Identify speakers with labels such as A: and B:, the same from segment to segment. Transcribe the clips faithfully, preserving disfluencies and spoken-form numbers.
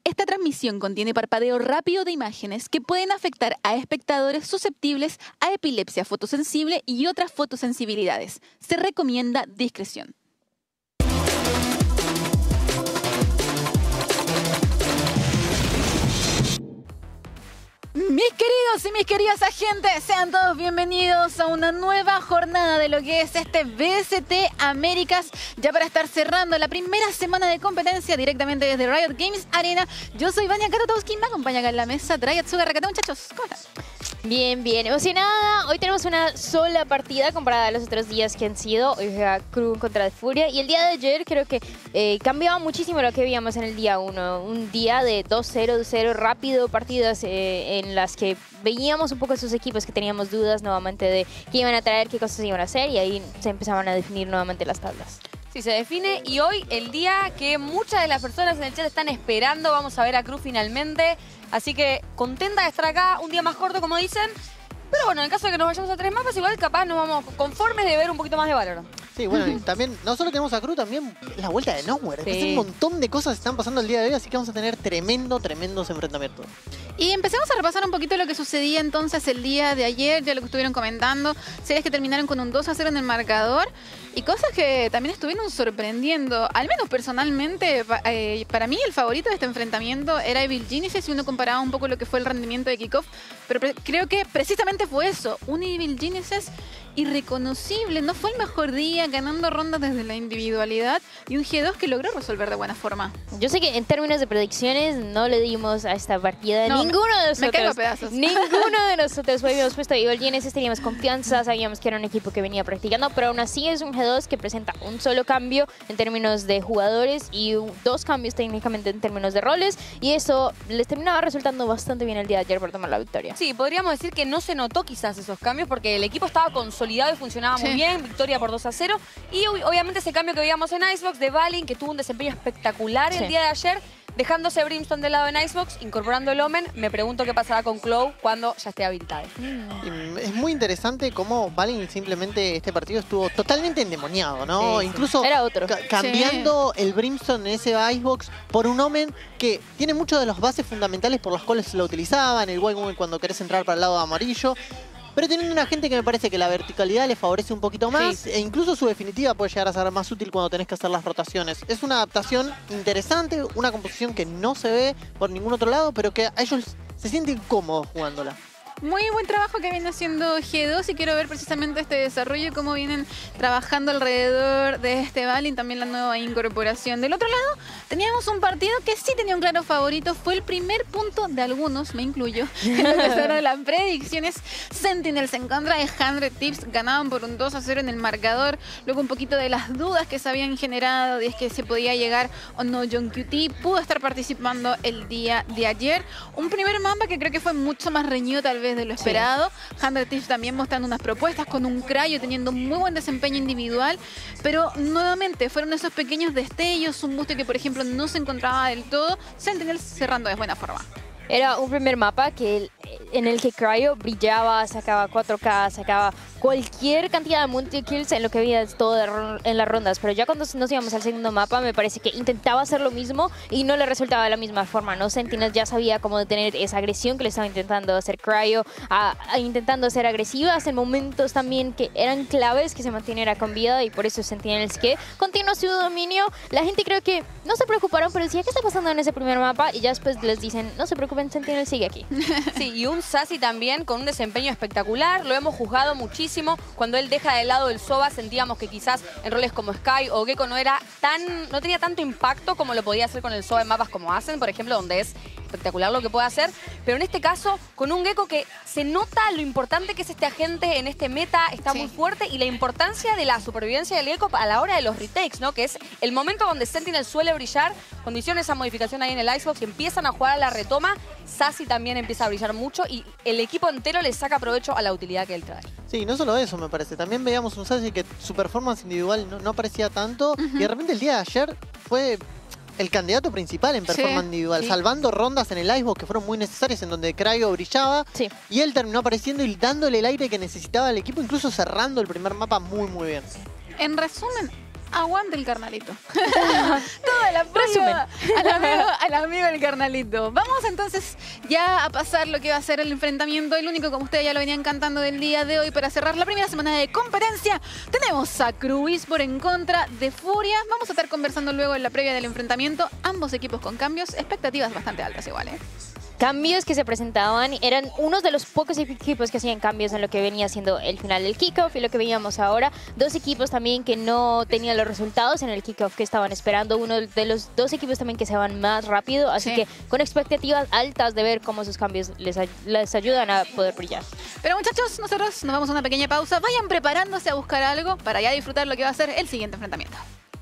A: Esta transmisión contiene parpadeo rápido de imágenes que pueden afectar a espectadores susceptibles a epilepsia fotosensible y otras fotosensibilidades. Se recomienda discreción. Mis queridos y mis queridas agentes, sean todos bienvenidos a una nueva jornada de lo que es este B S T Américas, ya para estar cerrando la primera semana de competencia directamente desde Riot Games Arena. Yo soy Vania Katotowski, me acompaña acá en la mesa Drayatsuga Rakata, muchachos, ¿cómo están?
B: Bien, bien, emocionada. Hoy tenemos una sola partida comparada a los otros días que han sido. Hoy juega Crew contra The Furia. Y el día de ayer creo que eh, cambiaba muchísimo lo que veíamos en el día uno. Un día de dos cero, dos cero, rápido, partidas eh, en las que veíamos un poco esos equipos que teníamos dudas nuevamente de qué iban a traer, qué cosas iban a hacer. Y ahí se empezaban a definir nuevamente las tablas.
C: Sí, se define. Y hoy, el día que muchas de las personas en el chat están esperando, vamos a ver a Crew finalmente. Así que contenta de estar acá, un día más corto, como dicen. Pero bueno, en caso de que nos vayamos a tres mapas, igual capaz nos vamos conformes de ver un poquito más de valor.
D: Sí, bueno, y también, no solo tenemos a Crew, también la vuelta de Nowhere. Sí. Un montón de cosas están pasando el día de hoy, así que vamos a tener tremendo, tremendos enfrentamientos.
A: Y empecemos a repasar un poquito lo que sucedía entonces el día de ayer, ya lo que estuvieron comentando, series que terminaron con un dos a cero en el marcador y cosas que también estuvieron sorprendiendo. Al menos personalmente, eh, para mí el favorito de este enfrentamiento era Evil Genesis, si uno comparaba un poco lo que fue el rendimiento de Kickoff, pero creo que precisamente fue eso, un Evil Genesis irreconocible, no fue el mejor día, ganando rondas desde la individualidad y un G dos que logró resolver de buena forma.
B: Yo sé que en términos de predicciones no le dimos a esta partida no, ninguno de nosotros.
A: Me caigo a pedazos.
B: Ninguno de nosotros habíamos puesto Evil Genesis, teníamos confianza, sabíamos que era un equipo que venía practicando, pero aún así es un G dos que presenta un solo cambio en términos de jugadores y dos cambios técnicamente en términos de roles, y eso les terminaba resultando bastante bien el día de ayer para tomar la victoria.
C: Sí, podríamos decir que no se notó quizás esos cambios porque el equipo estaba consolidado y funcionaba muy sí. bien, victoria por dos a cero, y obviamente ese cambio que veíamos en Icebox de Valin, que tuvo un desempeño espectacular sí. el día de ayer, dejándose Brimstone del lado en Icebox, incorporando el Omen. Me pregunto qué pasará con Clow cuando ya esté habilitado.
D: Mm. Es muy interesante cómo Valin simplemente este partido estuvo totalmente endemoniado, ¿no?
B: Sí,
D: Incluso
B: sí. Era otro.
D: Ca cambiando
A: sí.
D: el Brimstone en ese Icebox por un Omen que tiene muchas de las bases fundamentales por las cuales lo utilizaban, el White Woman cuando querés entrar para el lado amarillo. Pero teniendo una gente que me parece que la verticalidad le favorece un poquito más sí. e incluso su definitiva puede llegar a ser más útil cuando tenés que hacer las rotaciones. Es una adaptación interesante, una composición que no se ve por ningún otro lado, pero que a ellos se sienten cómodos jugándola.
A: Muy buen trabajo que viene haciendo G dos y quiero ver precisamente este desarrollo y cómo vienen trabajando alrededor de este Valin, también la nueva incorporación. Del otro lado, teníamos un partido que sí tenía un claro favorito, fue el primer punto de algunos, me incluyo, en lo que fueron las predicciones. Sentinels en contra de cien Tips, ganaban por un dos a cero en el marcador, luego un poquito de las dudas que se habían generado de es que se podía llegar o no. John Q T pudo estar participando el día de ayer. Un primer mapa que creo que fue mucho más reñido tal vez de lo esperado. Sí. cien Tips también mostrando unas propuestas con un Cryo teniendo muy buen desempeño individual, pero nuevamente fueron esos pequeños destellos, un boost que por ejemplo no se encontraba del todo. Sentinels cerrando de buena forma.
B: Era un primer mapa que, en el que Cryo brillaba, sacaba cuatro K, sacaba cualquier cantidad de multi-kills en lo que había todo en las rondas. Pero ya cuando nos íbamos al segundo mapa, me parece que intentaba hacer lo mismo y no le resultaba de la misma forma, ¿no? Sentinels ya sabía cómo detener esa agresión que le estaba intentando hacer Cryo, a, a intentando ser agresivas en momentos también que eran claves que se manteniera con vida, y por eso Sentinels que continuó su dominio. La gente creo que no se preocuparon, pero decía, ¿qué está pasando en ese primer mapa? Y ya después les dicen, no se preocupen, Sentinel sigue aquí.
C: Sí, y un Sassy también con un desempeño espectacular. Lo hemos juzgado muchísimo. Cuando él deja de lado el Soba, sentíamos que quizás en roles como Sky o Gecko no era tan, no tenía tanto impacto como lo podía hacer con el Soba en mapas como hacen, por ejemplo, donde es espectacular lo que puede hacer. Pero en este caso, con un Gecko que se nota lo importante que es este agente en este meta, está sí. muy fuerte, y la importancia de la supervivencia del Gecko a la hora de los retakes, ¿no? Que es el momento donde Sentinel suele brillar. Cuando hicieron esa modificación ahí en el Icebox y empiezan a jugar a la retoma, Sassy también empieza a brillar mucho y el equipo entero le saca provecho a la utilidad que él trae.
D: Sí, no solo eso me parece, también veíamos un Sassy que su performance individual no, no parecía tanto, uh-huh. y de repente el día de ayer fue el candidato principal en performance sí, individual, sí. salvando rondas en el Icebox que fueron muy necesarias, en donde Cryo brillaba, sí. y él terminó apareciendo y dándole el aire que necesitaba el equipo, incluso cerrando el primer mapa muy muy bien.
A: En resumen, Aguante el carnalito. Todo el apoyo
B: Resumen.
A: al amigo, al amigo del carnalito. Vamos entonces ya a pasar lo que va a ser el enfrentamiento. El único, como ustedes ya lo venían cantando del día de hoy, para cerrar la primera semana de competencia. Tenemos a Cruis por en contra de Furia. Vamos a estar conversando luego en la previa del enfrentamiento. Ambos equipos con cambios, expectativas bastante altas igual, ¿eh?
B: Cambios que se presentaban, eran unos de los pocos equipos que hacían cambios en lo que venía siendo el final del kickoff y lo que veíamos ahora. Dos equipos también que no tenían los resultados en el kickoff que estaban esperando. Uno de los dos equipos también que se van más rápido, así
A: Sí.
B: que con expectativas altas de ver cómo sus cambios les, ay- les ayudan a poder brillar.
A: Pero muchachos, nosotros nos vamos a una pequeña pausa. Vayan preparándose a buscar algo para ya disfrutar lo que va a ser el siguiente enfrentamiento.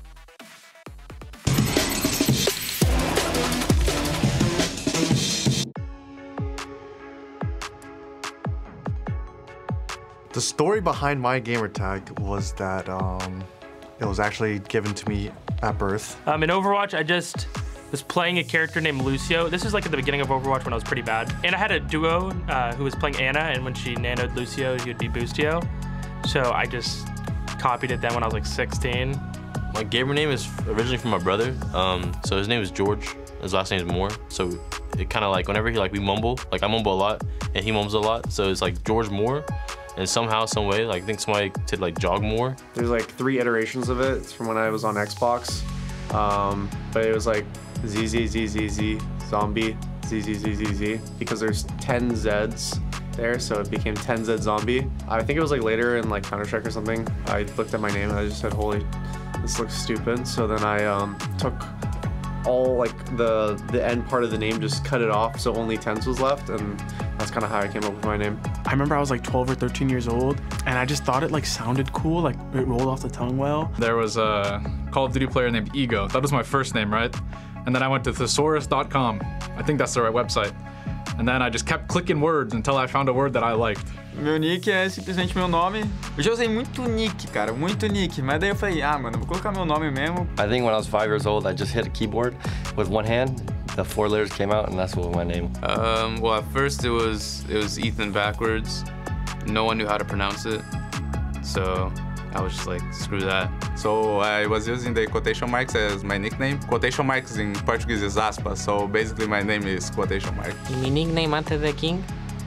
E: The story behind my gamer tag was that um, it was actually given to me at birth.
F: Um, in Overwatch, I just was playing a character named Lucio. This was like at the beginning of Overwatch when I was pretty bad. And I had a duo uh, who was playing Anna, and when she nanoed Lucio, he would be Boostio. So I just copied it then when I was like sixteen.
G: My gamer name is originally from my brother. Um, so his name is George. His last name is Moore. So it kind of like whenever he like we mumble, like I mumble a lot and he mumbles a lot. So it's like George Moore. And somehow, some way, like I think somebody did like jog more.
H: There's like three iterations of it. It's from when I was on Xbox. Um, but it was like Z Z Z Z Z zombie Z Z Z Z Z because there's ten Zs there, so it became ten Z zombie. I think it was like later in like Counter-Strike or something. I looked at my name and I just said, "Holy, this looks stupid." So then I um, took all like the the end part of the name, just cut it off, so only tens was left, and that's kind of how I came up with my name.
I: I remember I was like twelve or thirteen years old, and I just thought it like sounded cool, like it rolled off the tongue well.
J: There was a Call of Duty player named Ego. That was my first name, right? And then I went to thesaurus dot com. I think that's the right website. And then I just kept clicking words until I found a word that I liked.
K: Meu nick é simplesmente meu nome. Eu já usei muito nick, cara, muito nick. Mas daí eu falei, ah, mano, vou colocar meu nome mesmo.
L: I think when I was five years old, I just hit a keyboard with one hand. The four letters came out, and that's what my name.
M: Um, well, at first it was it was Ethan backwards. No one knew how to pronounce it, so I was just like, screw that.
K: So I was using the quotation marks as my nickname. Quotation marks in Portuguese is aspas, so basically my name is quotation mark.
N: Y mi nickname antes de King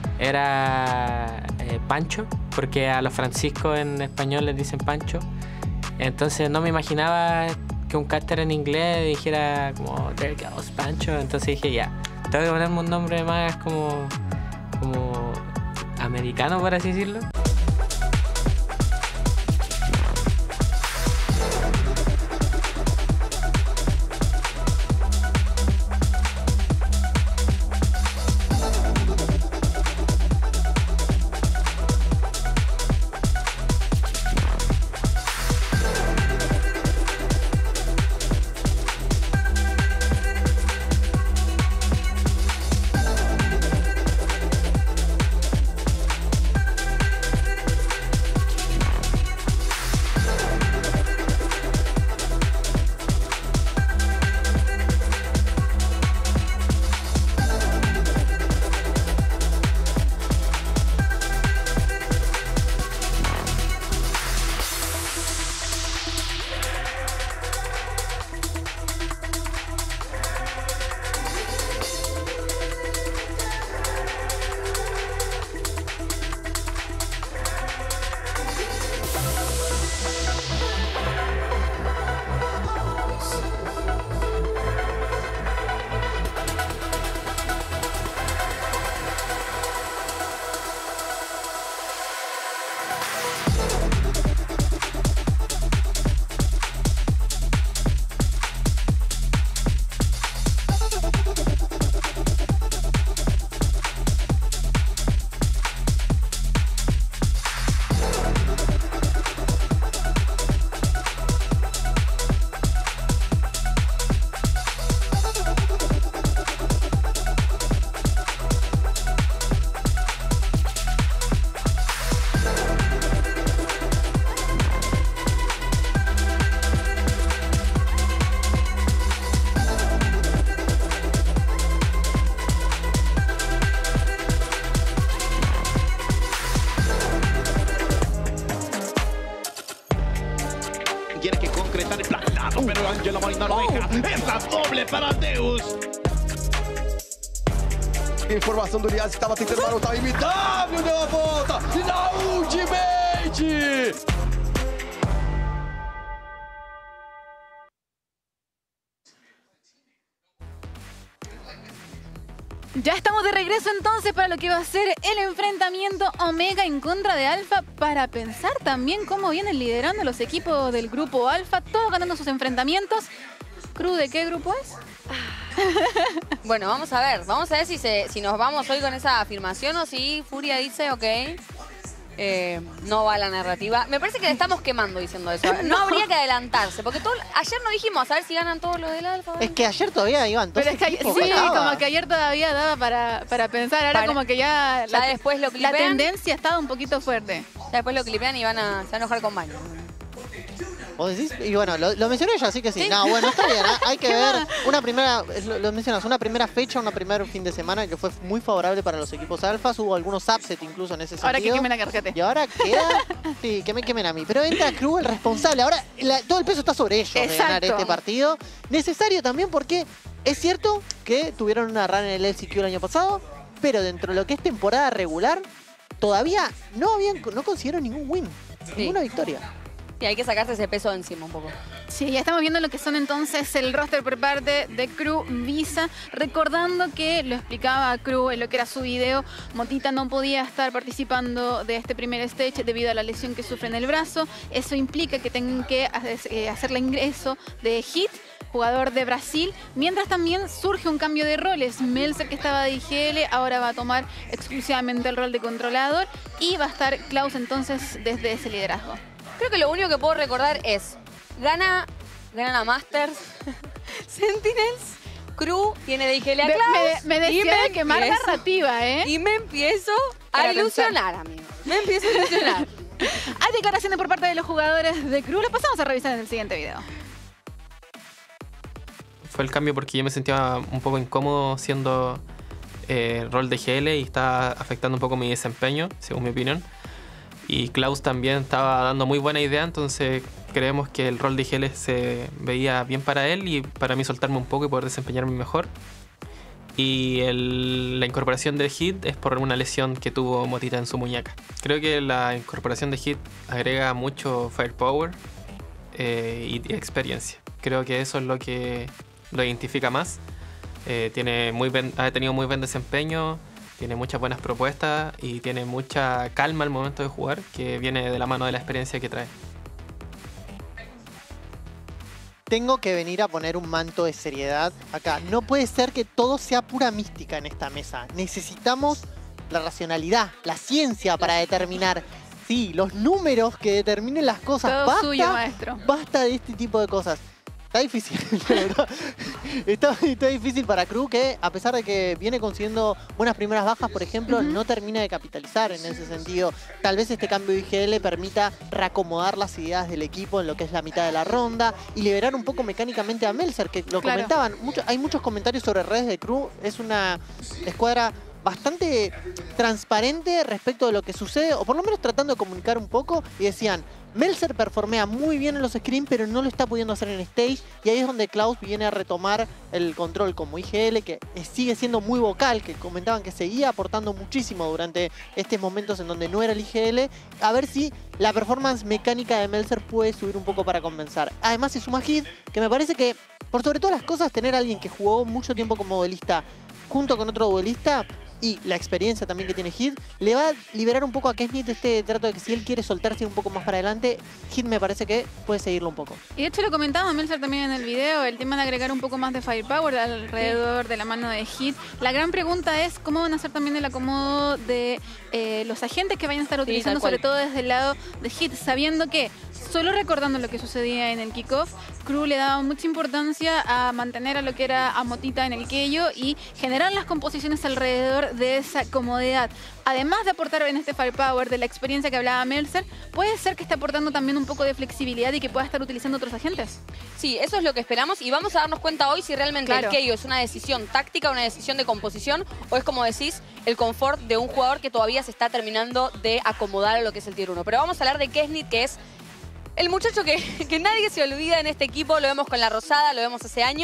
N: era eh, Pancho, porque a los Francisco en español les dicen Pancho. Entonces no me imaginaba que un caster en inglés dijera como there goes Pancho. Entonces dije ya, tengo que ponerme un nombre más como, como americano, por así decirlo.
O: volta doble para Deus.
P: Informação do Liaz que estava tentando marotar o M W, deu a volta. E na Ultimate.
A: Ya estamos de regreso entonces para lo que va a ser el enfrentamiento Omega en contra de Alpha, para pensar también cómo vienen liderando los equipos del grupo Alpha, todos ganando sus enfrentamientos. Cru, ¿de qué grupo es?
C: Bueno, vamos a ver. Vamos a ver si, se, si nos vamos hoy con esa afirmación o si Furia dice, ok, eh, no va la narrativa. Me parece que le estamos quemando diciendo eso. No, no habría que adelantarse, porque todo, ayer no dijimos a ver si ganan todos los del Alfa.
D: Es que ayer todavía iban todos.
A: Pero es que ayer, sí, como que ayer todavía daba para, para pensar. Ahora para, como que ya,
C: ya
A: la,
C: después lo clipean,
A: la tendencia estaba un poquito fuerte.
C: Ya después lo clipean y van a, se van a enojar con Mario.
D: ¿Vos decís? Y bueno, lo, lo mencioné yo, así que sí. ¿Sí? No, bueno, está bien. ¿eh? Hay que ver una primera, lo, lo mencionas, una primera fecha, una primer fin de semana que fue muy favorable para los equipos alfas. Hubo algunos upset incluso en ese sentido.
A: Ahora que quemen a Carcate.
D: Y ahora queda, sí, que me quemen a mí. Pero entra Cru, el responsable. Ahora la, todo el peso está sobre ellos. Exacto. De ganar este partido. Necesario también porque es cierto que tuvieron una run en el L C Q el año pasado, pero dentro de lo que es temporada regular, todavía no, habían, no consiguieron ningún win, sí. ninguna victoria.
C: Y hay que sacarse ese peso de encima un poco.
A: Sí, ya estamos viendo lo que son entonces el roster por parte de Cru Visa. Recordando que lo explicaba Cru en lo que era su video, Motita no podía estar participando de este primer stage debido a la lesión que sufre en el brazo. Eso implica que tengan que hacer el ingreso de Hit, jugador de Brasil, mientras también surge un cambio de roles. Melzer, que estaba de I G L, ahora va a tomar exclusivamente el rol de controlador y va a estar Klaus entonces desde ese liderazgo.
C: Creo que lo único que puedo recordar es, gana, gana la Masters, Sentinels, Cru tiene de I G L a Klaus.
A: Me, me, me decía de quemar narrativa, ¿eh?
C: Y me empiezo a Para ilusionar, pensar. amigo. Me empiezo a ilusionar.
A: Hay declaraciones por parte de los jugadores de Cru. Las pasamos a revisar en el siguiente video.
N: Fue el cambio porque yo me sentía un poco incómodo siendo eh, rol de I G L y estaba afectando un poco mi desempeño, según mi opinión. Y Klaus también estaba dando muy buena idea, entonces creemos que el rol de I G L se veía bien para él y para mí soltarme un poco y poder desempeñarme mejor. Y el, la incorporación de Hit es por una lesión que tuvo Motita en su muñeca. Creo que la incorporación de Hit agrega mucho firepower eh, y experiencia. Creo que eso es lo que lo identifica más. Eh, tiene muy ben, ha tenido muy buen desempeño. Tiene muchas buenas propuestas y tiene mucha calma al momento de jugar, que viene de la mano de la experiencia que trae.
D: Tengo que venir a poner un manto de seriedad acá. No puede ser que todo sea pura mística en esta mesa. Necesitamos la racionalidad, la ciencia para determinar, sí, los números que determinen las cosas.
A: Todo
D: basta,
A: suyo, maestro.
D: Basta de este tipo de cosas. Está difícil, la verdad. Está, está difícil para Cru, que a pesar de que viene consiguiendo buenas primeras bajas, por ejemplo, uh-huh. no termina de capitalizar en ese sentido. Tal vez este cambio de I G L permita reacomodar las ideas del equipo en lo que es la mitad de la ronda y liberar un poco mecánicamente a Melzer, que lo claro. comentaban. Mucho, hay muchos comentarios sobre redes de Cru. Es una escuadra bastante transparente respecto de lo que sucede, o por lo menos tratando de comunicar un poco, y decían, Melzer performea muy bien en los screens, pero no lo está pudiendo hacer en stage, y ahí es donde Klaus viene a retomar el control como I G L, que sigue siendo muy vocal, que comentaban que seguía aportando muchísimo durante estos momentos en donde no era el I G L, a ver si la performance mecánica de Melzer puede subir un poco para compensar. Además se suma Hit, que me parece que, por sobre todas las cosas, tener a alguien que jugó mucho tiempo como duelista junto con otro duelista, y la experiencia también que tiene Hit, le va a liberar un poco a Kesnit este trato de que si él quiere soltarse un poco más para adelante, Hit me parece que puede seguirlo un poco.
A: Y de hecho lo comentaba Melzer también en el video, el tema de agregar un poco más de firepower alrededor sí. de la mano de Hit. La gran pregunta es cómo van a hacer también el acomodo de eh, los agentes que vayan a estar sí, utilizando, sobre todo desde el lado de Hit, sabiendo que, solo recordando lo que sucedía en el kickoff, Cru le daba mucha importancia a mantener a lo que era a Motita en el Keio y generar las composiciones alrededor de esa comodidad. Además de aportar en este firepower de la experiencia que hablaba Melzer, puede ser que esté aportando también un poco de flexibilidad y que pueda estar utilizando otros agentes.
C: Sí, eso es lo que esperamos y vamos a darnos cuenta hoy si realmente claro. el Keio es una decisión táctica, una decisión de composición o es, como decís, el confort de un jugador que todavía se está terminando de acomodar a lo que es el tier uno. Pero vamos a hablar de Kesnit, que es el muchacho que, que nadie se olvida en este equipo, lo vemos con la Rosada, lo vemos hace años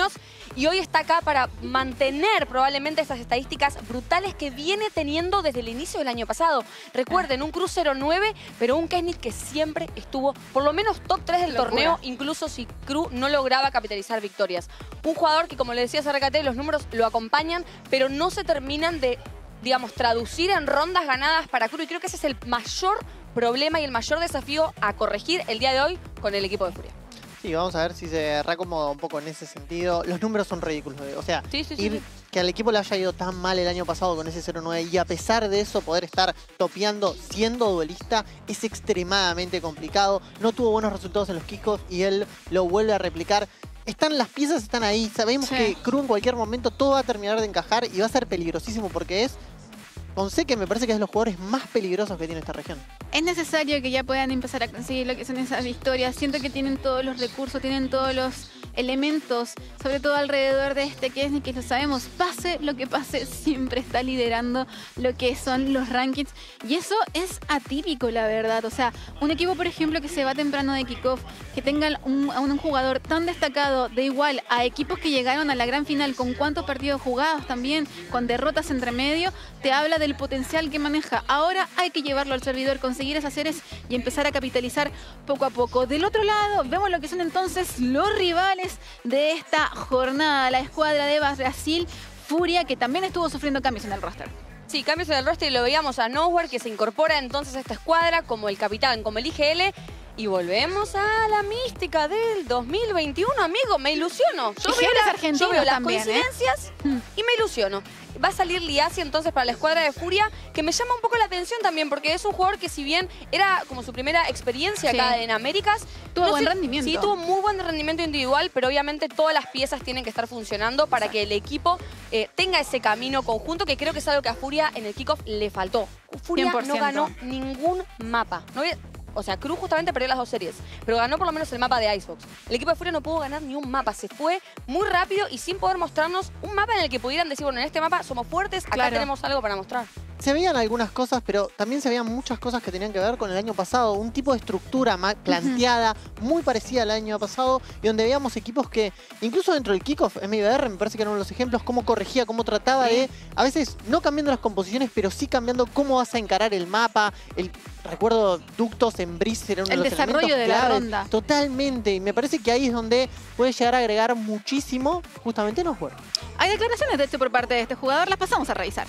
C: y hoy está acá para mantener probablemente esas estadísticas brutales que viene teniendo desde el inicio del año pasado. Recuerden, un Cruz cero nueve, pero un Kenny que siempre estuvo por lo menos top tres del
A: Locura.
C: torneo, incluso si Cruz no lograba capitalizar victorias. Un jugador que, como le decía Zaracate, los números lo acompañan, pero no se terminan de, digamos, traducir en rondas ganadas para Cruz. Y creo que ese es el mayor problema y el mayor desafío a corregir el día de hoy con el equipo de Furia.
D: Sí, vamos a ver si se reacomoda un poco en ese sentido. Los números son ridículos. O sea,
C: sí, sí, sí,
D: ir,
C: sí.
D: que al equipo le haya ido tan mal el año pasado con ese cero nueve y a pesar de eso poder estar topeando siendo duelista es extremadamente complicado. No tuvo buenos resultados en los kickoffs y él lo vuelve a replicar. Están las piezas, están ahí. Sabemos
A: Sí.
D: que Cruz en cualquier momento todo va a terminar de encajar y va a ser peligrosísimo porque es... Ponce que me parece que es de los jugadores más peligrosos que tiene esta región.
A: Es necesario que ya puedan empezar a conseguir lo que son esas victorias. Siento que tienen todos los recursos, tienen todos los elementos, sobre todo alrededor de este Kenny, que lo sabemos, pase lo que pase, siempre está liderando lo que son los rankings. Y eso es atípico, la verdad. O sea, un equipo, por ejemplo, que se va temprano de kickoff, que tengan un, a un jugador tan destacado, de igual a equipos que llegaron a la gran final con cuántos partidos jugados también, con derrotas entre medio, te habla del potencial que maneja. Ahora hay que llevarlo al servidor, conseguir esas series y empezar a capitalizar poco a poco. Del otro lado, vemos lo que son entonces los rivales de esta jornada. La escuadra de Brasil, Furia, que también estuvo sufriendo cambios en el roster.
C: Sí, cambios en el roster y lo veíamos a Nowhere, que se incorpora entonces a esta escuadra como el capitán, como el I G L. Y volvemos a la mística del dos mil veintiuno, amigo. Me ilusiono. Yo
A: Y
C: veo,
A: Geles
C: la-
A: argentinos
C: yo veo las
A: también, ¿eh?
C: coincidencias y me ilusiono. Va a salir Liasi entonces para la escuadra de Furia, que me llama un poco la atención también, porque es un jugador que si bien era como su primera experiencia
A: Sí.
C: acá en Américas...
A: Tuvo
C: no
A: buen
C: sé-
A: rendimiento.
C: Sí, tuvo muy buen rendimiento individual, pero obviamente todas las piezas tienen que estar funcionando para que el equipo eh, tenga ese camino conjunto, que creo que es algo que a Furia en el kickoff le faltó. Furia
A: cien por ciento.
C: no ganó ningún mapa. No había- O sea, Cruz justamente perdió las dos series, pero ganó por lo menos el mapa de Icebox. El equipo de Furia no pudo ganar ni un mapa, se fue muy rápido y sin poder mostrarnos un mapa en el que pudieran decir, bueno, en este mapa somos fuertes, acá
A: Claro.
C: tenemos algo para mostrar.
D: Se veían algunas cosas, pero también se veían muchas cosas que tenían que ver con el año pasado. Un tipo de estructura ma- planteada, muy parecida al año pasado, y donde veíamos equipos que, incluso dentro del kickoff, M I B R me parece que eran uno de los ejemplos, cómo corregía, cómo trataba de, a veces, no cambiando las composiciones, pero sí cambiando cómo vas a encarar el mapa. El, recuerdo Ductos en Breeze era uno
A: El
D: de los
A: desarrollo
D: elementos
A: de la
D: claves.
A: ronda.
D: Totalmente, y me parece que ahí es donde puede llegar a agregar muchísimo, justamente no juego.
A: Hay declaraciones, de hecho, por parte de este jugador. Las pasamos a revisar.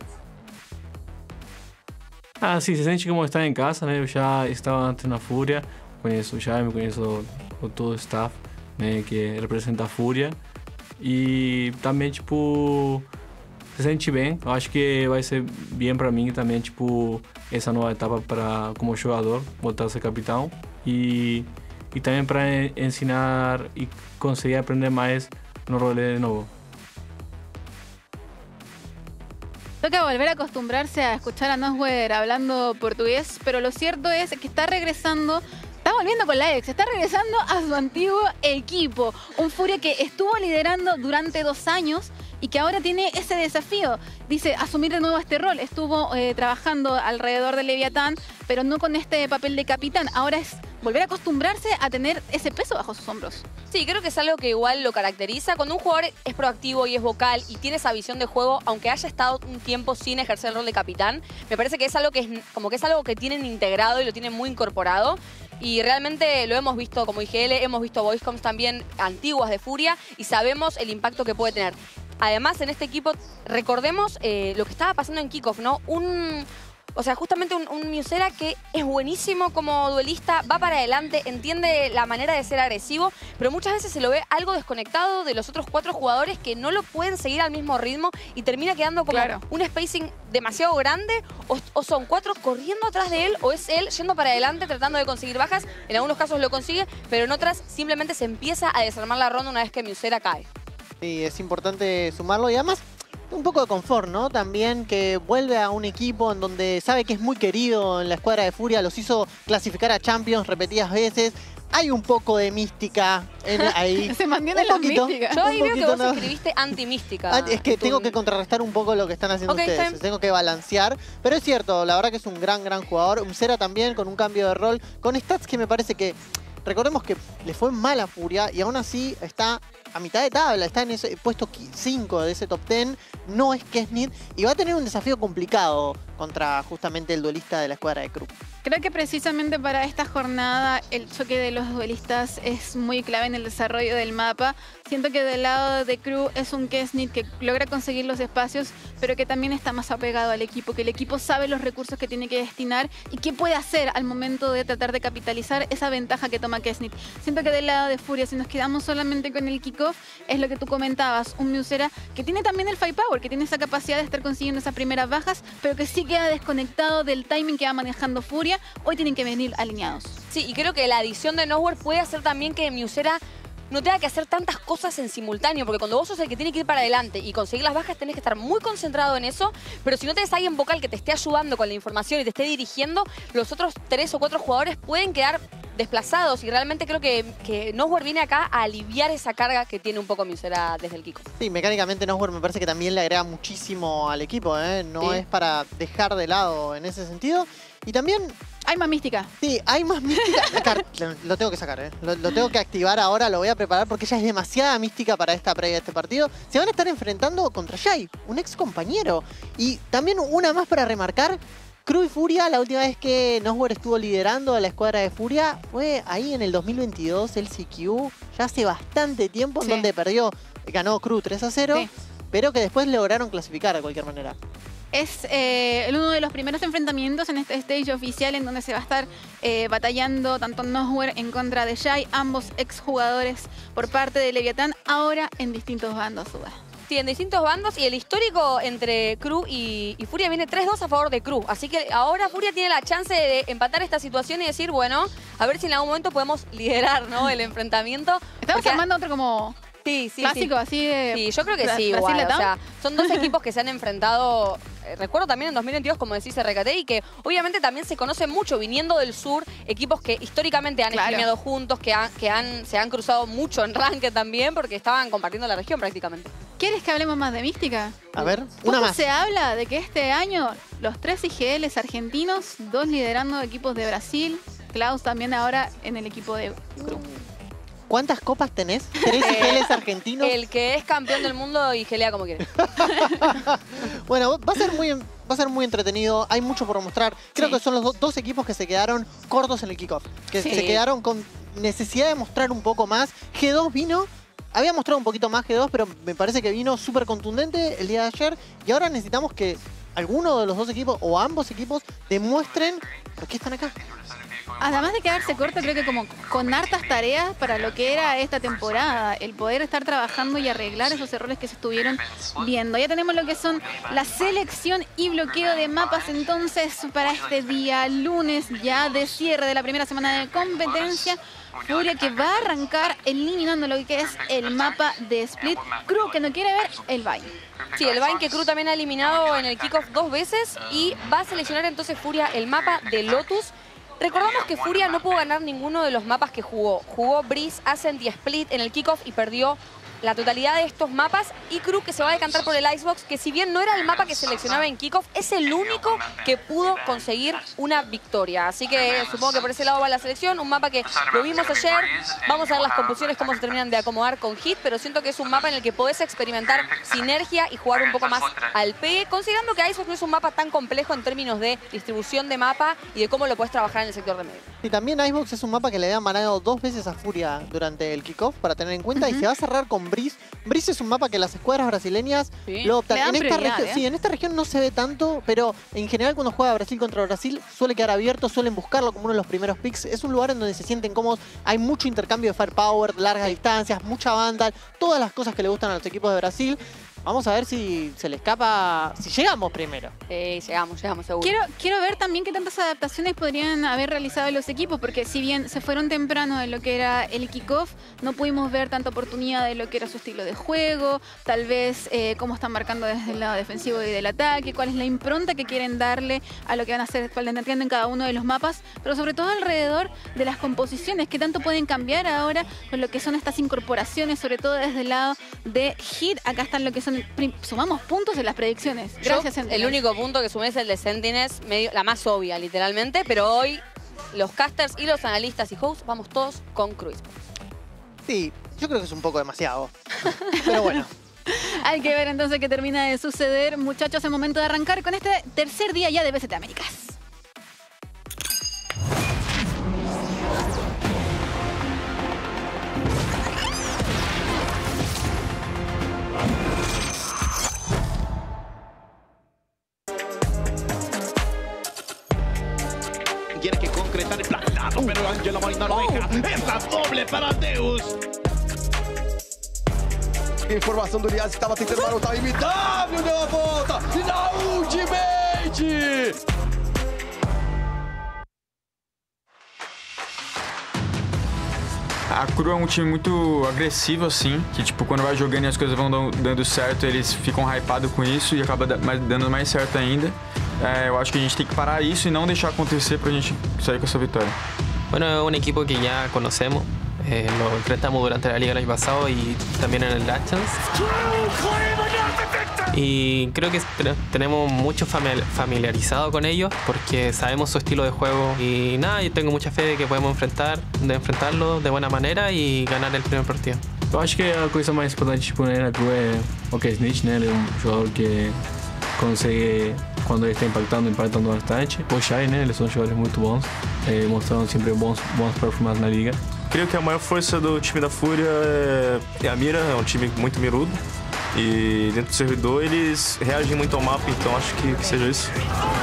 O: Ah, sim, se sente como estar em casa, né? Eu já estava antes na Fúria, conheço o Jaime, conheço o, todo o staff, né, que representa a Fúria. E também, tipo, se sente bem. Eu acho que vai ser bem para mim também, tipo, essa nova etapa para como jogador, voltar a ser capitão. E, e também para ensinar e conseguir aprender mais no rolê de novo.
A: Toca volver a acostumbrarse a escuchar a Noswer hablando portugués, pero lo cierto es que está regresando, está volviendo con la ex, está regresando a su antiguo equipo. Un Furia que estuvo liderando durante dos años y que ahora tiene ese desafío. Dice, asumir de nuevo este rol. Estuvo eh, trabajando alrededor de Leviatán, pero no con este papel de capitán. Ahora es volver a acostumbrarse a tener ese peso bajo sus hombros.
C: Sí, creo que es algo que igual lo caracteriza. Cuando un jugador es proactivo y es vocal y tiene esa visión de juego, aunque haya estado un tiempo sin ejercer el rol de capitán, me parece que es algo que es como que es algo que tienen integrado y lo tienen muy incorporado. Y realmente lo hemos visto como I G L, hemos visto Voicecoms también antiguas de Furia y sabemos el impacto que puede tener. Además, en este equipo, recordemos eh, lo que estaba pasando en Kickoff, ¿no? Un... O sea, justamente un, un Musera que es buenísimo como duelista, va para adelante, entiende la manera de ser agresivo, pero muchas veces se lo ve algo desconectado de los otros cuatro jugadores que no lo pueden seguir al mismo ritmo y termina quedando como
A: Claro.
C: un spacing demasiado grande, o, o son cuatro corriendo atrás de él, o es él yendo para adelante tratando de conseguir bajas. En algunos casos lo consigue, pero en otras simplemente se empieza a desarmar la ronda una vez que Musera cae.
D: Sí, es importante sumarlo y además un poco de confort, ¿no? También que vuelve a un equipo en donde sabe que es muy querido en la escuadra de Furia, los hizo clasificar a Champions repetidas veces. Hay un poco de mística en, ahí.
A: Se mantiene
D: Un
A: la
D: poquito,
A: mística.
C: Yo
D: un
C: ahí veo que
D: poquito,
C: vos
D: ¿no?
C: escribiste anti-mística.
D: Ah, es que
C: en tu-
D: tengo que contrarrestar un poco lo que están haciendo
C: Ok, está
D: ustedes.
C: bien.
D: Tengo que balancear. Pero es cierto, la verdad que es un gran, gran jugador. Umsera también con un cambio de rol. Con stats que me parece que... Recordemos que le fue mal a Furia y aún así está a mitad de tabla, está en ese puesto cinco de ese top diez, no es Kesnit, y va a tener un desafío complicado contra justamente el duelista de la escuadra de Crew.
A: Creo que precisamente para esta jornada el choque de los duelistas es muy clave en el desarrollo del mapa. Siento que del lado de Crew es un Kesnit que logra conseguir los espacios, pero que también está más apegado al equipo, que el equipo sabe los recursos que tiene que destinar y qué puede hacer al momento de tratar de capitalizar esa ventaja que toma Kesnit. Siento que del lado de Furia, si nos quedamos solamente con el kickoff, es lo que tú comentabas, un Musera que tiene también el firepower, que tiene esa capacidad de estar consiguiendo esas primeras bajas, pero que sí queda desconectado del timing que va manejando Furia. Hoy tienen que venir alineados.
C: Sí, y creo que la adición de Nowhere puede hacer también que Musera no tenga que hacer tantas cosas en simultáneo, porque cuando vos sos el que tiene que ir para adelante y conseguir las bajas, tenés que estar muy concentrado en eso, pero si no tenés alguien vocal que te esté ayudando con la información y te esté dirigiendo, los otros tres o cuatro jugadores pueden quedar desplazados, y realmente creo que, que Nowhere viene acá a aliviar esa carga que tiene un poco Musera desde el kickoff.
D: Sí, mecánicamente Nowhere me parece que también le agrega muchísimo al equipo, ¿eh? No
C: Sí.
D: es para dejar de lado en ese sentido. Y también...
A: Hay más mística.
D: Sí, hay más mística. Acá, lo, lo tengo que sacar, ¿eh? Lo, lo tengo que activar ahora, lo voy a preparar porque ya es demasiada mística para esta previa de este partido. Se van a estar enfrentando contra Jai, un ex compañero. Y también una más para remarcar. Crew y Furia, la última vez que Nowhere estuvo liderando a la escuadra de Furia fue ahí en el dos mil veintidós, el C Q, ya hace bastante tiempo, en
A: Sí.
D: donde perdió, ganó Crew tres a cero,
A: Sí.
D: pero que después lograron clasificar de cualquier manera.
A: Es eh, uno de los primeros enfrentamientos en este stage oficial en donde se va a estar eh, batallando tanto Nowhere en contra de Jai, ambos exjugadores por parte de Leviatán, ahora en distintos bandos. Suba.
C: Sí, en distintos bandos, y el histórico entre Crew y, y Furia viene tres dos a favor de Crew. Así que ahora Furia tiene la chance de empatar esta situación y decir, bueno, a ver si en algún momento podemos liderar, ¿no?, el enfrentamiento.
A: Estamos
C: Porque-
A: armando otro como
C: Sí, sí,
A: clásico,
C: sí.
A: así de...
C: Sí, yo creo que
A: Bra-
C: sí, igual.
A: Brasil-Latam.
C: O sea, son dos equipos que se han enfrentado, eh, recuerdo también en dos mil veintidós, como decís, R K T, y que obviamente también se conocen mucho, viniendo del sur, equipos que históricamente han
A: Claro.
C: streameado juntos, que, han, que han, se han cruzado mucho en ranked también, porque estaban compartiendo la región prácticamente.
A: ¿Quieres que hablemos más de mística?
D: A ver,
A: Poco
D: una más.
A: se habla de que este año los tres I G Ls argentinos, dos liderando equipos de Brasil, Klaus también ahora en el equipo de Crew.
D: ¿Cuántas copas tenés? ¿Tres I G Ls argentinos?
C: El que es campeón del mundo y gelea como quiere.
D: Bueno, va a ser muy, va a ser muy entretenido, hay mucho por mostrar. Creo
A: Sí.
D: que son los do- dos equipos que se quedaron cortos en el kickoff, que
A: Sí.
D: se quedaron con necesidad de mostrar un poco más. G dos vino, había mostrado un poquito más G dos, pero me parece que vino súper contundente el día de ayer, y ahora necesitamos que alguno de los dos equipos o ambos equipos demuestren por qué están acá.
A: Además de quedarse corto, creo que como con hartas tareas para lo que era esta temporada, el poder estar trabajando y arreglar esos errores que se estuvieron viendo. Ya tenemos lo que son la selección y bloqueo de mapas entonces para este día lunes ya de cierre de la primera semana de competencia. Furia que va a arrancar eliminando lo que es el mapa de Split. Crew que no quiere ver el Vine.
C: Sí, el Vine que Crew también ha eliminado en el kickoff dos veces, y va a seleccionar entonces Furia el mapa de Lotus. Recordamos que Furia no pudo ganar ninguno de los mapas que jugó. Jugó Breeze, Ascent y Split en el kickoff y perdió la totalidad de estos mapas. Y Crew que se va a decantar por el Icebox, que si bien no era el mapa que seleccionaba en kickoff, es el único que pudo conseguir una victoria. Así que supongo que por ese lado va la selección. Un mapa que lo vimos ayer. Vamos a ver las composiciones, cómo se terminan de acomodar con Hit, pero siento que es un mapa en el que podés experimentar sinergia y jugar un poco más al pegue, considerando que Icebox no es un mapa tan complejo en términos de distribución de mapa y de cómo lo puedes trabajar en el sector de medio.
D: Y también Icebox es un mapa que le habían manado dos veces a Furia durante el kickoff, para tener en cuenta, y se va a cerrar con Breeze. Breeze es un mapa que las escuadras brasileñas
A: Sí.
D: lo optan.
A: Le dan
D: En esta,
A: prioridad,
D: región,
A: ¿eh?
D: sí, en esta región no se ve tanto, pero en general cuando juega Brasil contra Brasil suele quedar abierto, suelen buscarlo como uno de los primeros picks. Es un lugar en donde se sienten cómodos, hay mucho intercambio de firepower, largas distancias, mucha banda, todas las cosas que le gustan a los equipos de Brasil. Vamos a ver si se le escapa, si llegamos primero.
C: Eh, llegamos, llegamos seguro.
A: Quiero, quiero ver también qué tantas adaptaciones podrían haber realizado los equipos, porque si bien se fueron temprano de lo que era el kickoff, no pudimos ver tanta oportunidad de lo que era su estilo de juego, tal vez eh, cómo están marcando desde el lado defensivo y del ataque, cuál es la impronta que quieren darle a lo que van a hacer en cada uno de los mapas, pero sobre todo alrededor de las composiciones, qué tanto pueden cambiar ahora con lo que son estas incorporaciones, sobre todo desde el lado de Hit. Acá están lo que son, sumamos puntos en las predicciones. Gracias,
C: Yo,
A: Sentinel.
C: el único punto que sumé es el de Sentinels, medio, la más obvia, literalmente, pero hoy los casters y los analistas y hosts vamos todos con Crew.
D: Sí, Yo creo que es un poco demasiado. Pero bueno.
A: Hay que ver entonces qué termina de suceder. Muchachos, es momento de arrancar con este tercer día ya de B C T Américas.
P: Tiene que concretar el planazo, pero Angela Molina lo deja. Esa doble para Deus. Informação do Liaz que estava tentando marotar o M W, deu a volta. E na Ultimate.
Q: A Cru é um time muito agressivo, assim, que, tipo, quando vai jogando e as coisas vão dando certo, eles ficam hypados com isso e acaba dando mais certo ainda. É, eu acho que a gente tem que parar isso e não deixar acontecer pra gente sair com essa vitória.
N: Bueno, es un equipo que ya conocemos, eh, lo enfrentamos durante la liga el año pasado y también en el Last Chance. Y creo que tenemos mucho familiarizado con ellos porque sabemos su estilo de juego y nada, yo tengo mucha fe de que podemos enfrentar, de enfrentarlo de buena manera y ganar el primer partido.
O: Eu acho que a coisa mais importante tipo, né, na Cru é o que é Snitch, né? Ele é um jogador que consegue, quando ele está impactando, impactando bastante. O Shai, né? Eles são jogadores muito bons, eh, mostrando sempre bons, bons performances na liga.
R: Creio que a maior força do time da Fúria é a mira, é um time muito mirudo. E dentro do servidor eles reagem muito ao mapa, então acho que, que seja isso.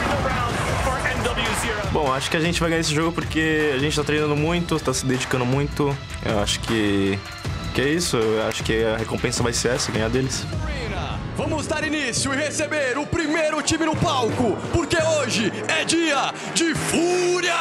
R: Bom, acho que a gente vai ganhar esse jogo porque a gente está treinando muito, está se dedicando muito. Eu acho que, que é isso, eu acho que a recompensa vai ser essa, ganhar deles.
P: Vamos dar início e receber o primeiro time no palco, porque hoje é dia de Fúria!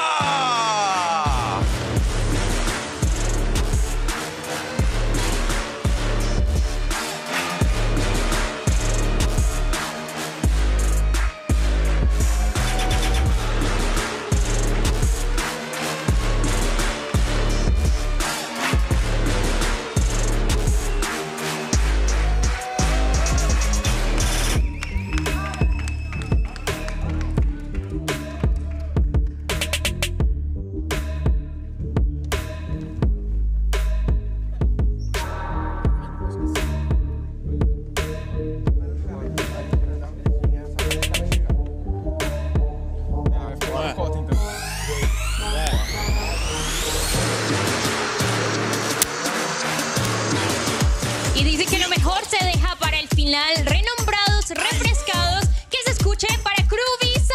S: Y dice que lo mejor se deja para el final. Renombrados, refrescados, que se escuche para Cruvisa.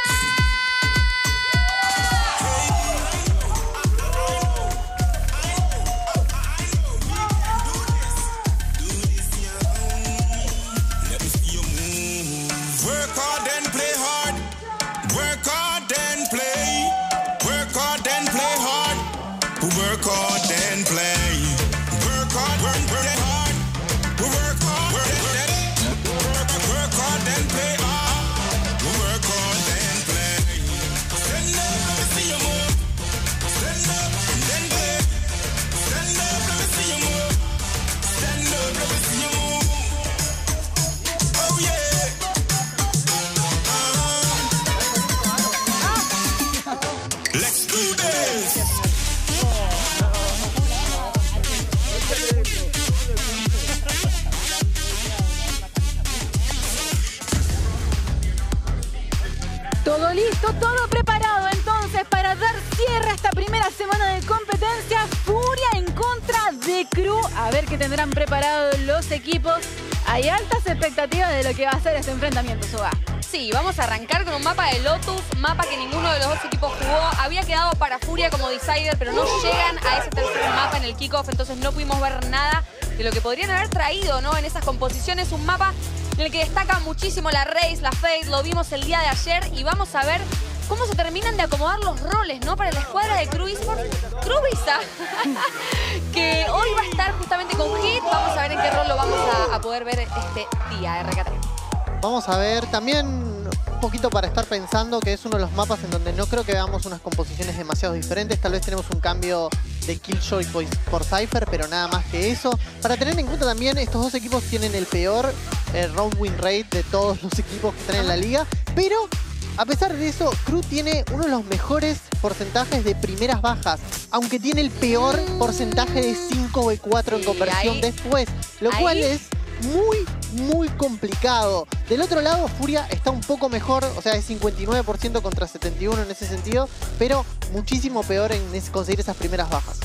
T: Work hard and play hard. Work hard and play. Work hard and play hard. Work hard and play. Work hard, work, work hard. We work hard, work, work, work hard and play hard. We work hard and play. Stand up, let me see you move. Stand up and then play. Stand up, let me see you move. Stand up, let me see you move. Oh yeah. Uh-huh. Let's do this.
A: Todo listo, todo preparado entonces para dar cierre a esta primera semana de competencia. Furia en contra de Cru. A ver qué tendrán preparados los equipos. Hay altas expectativas de lo que va a ser este enfrentamiento, Suga.
C: Sí, vamos a arrancar con un mapa de Lotus, mapa que ninguno de los dos equipos jugó. Había quedado para Furia como decider, pero no llegan a ese tercer mapa en el kickoff, entonces no pudimos ver nada de lo que podrían haber traído, ¿no? En esas composiciones, un mapa en el que destaca muchísimo la Raze, la Fade, lo vimos el día de ayer y vamos a ver cómo se terminan de acomodar los roles, ¿no? Para la escuadra de Cru Esports, Cruvisa, que hoy va a estar justamente con Hit. Vamos a ver en qué rol lo vamos a, a poder ver este día, R K tres.
D: Vamos a ver también un poquito para estar pensando que es uno de los mapas en donde no creo que veamos unas composiciones demasiado diferentes. Tal vez tenemos un cambio de Killjoy por Cypher, pero nada más que eso. Para tener en cuenta también, estos dos equipos tienen el peor eh, round win rate de todos los equipos que están en la liga, pero A pesar de eso, Crew tiene uno de los mejores porcentajes de primeras bajas, aunque tiene el peor porcentaje de cinco v cuatro en conversión
C: ahí,
D: después, lo
C: ahí.
D: cual es muy, muy complicado. Del otro lado, Furia está un poco mejor, o sea, es cincuenta y nueve por ciento contra setenta y uno por ciento en ese sentido, pero muchísimo peor en ese- conseguir esas primeras bajas.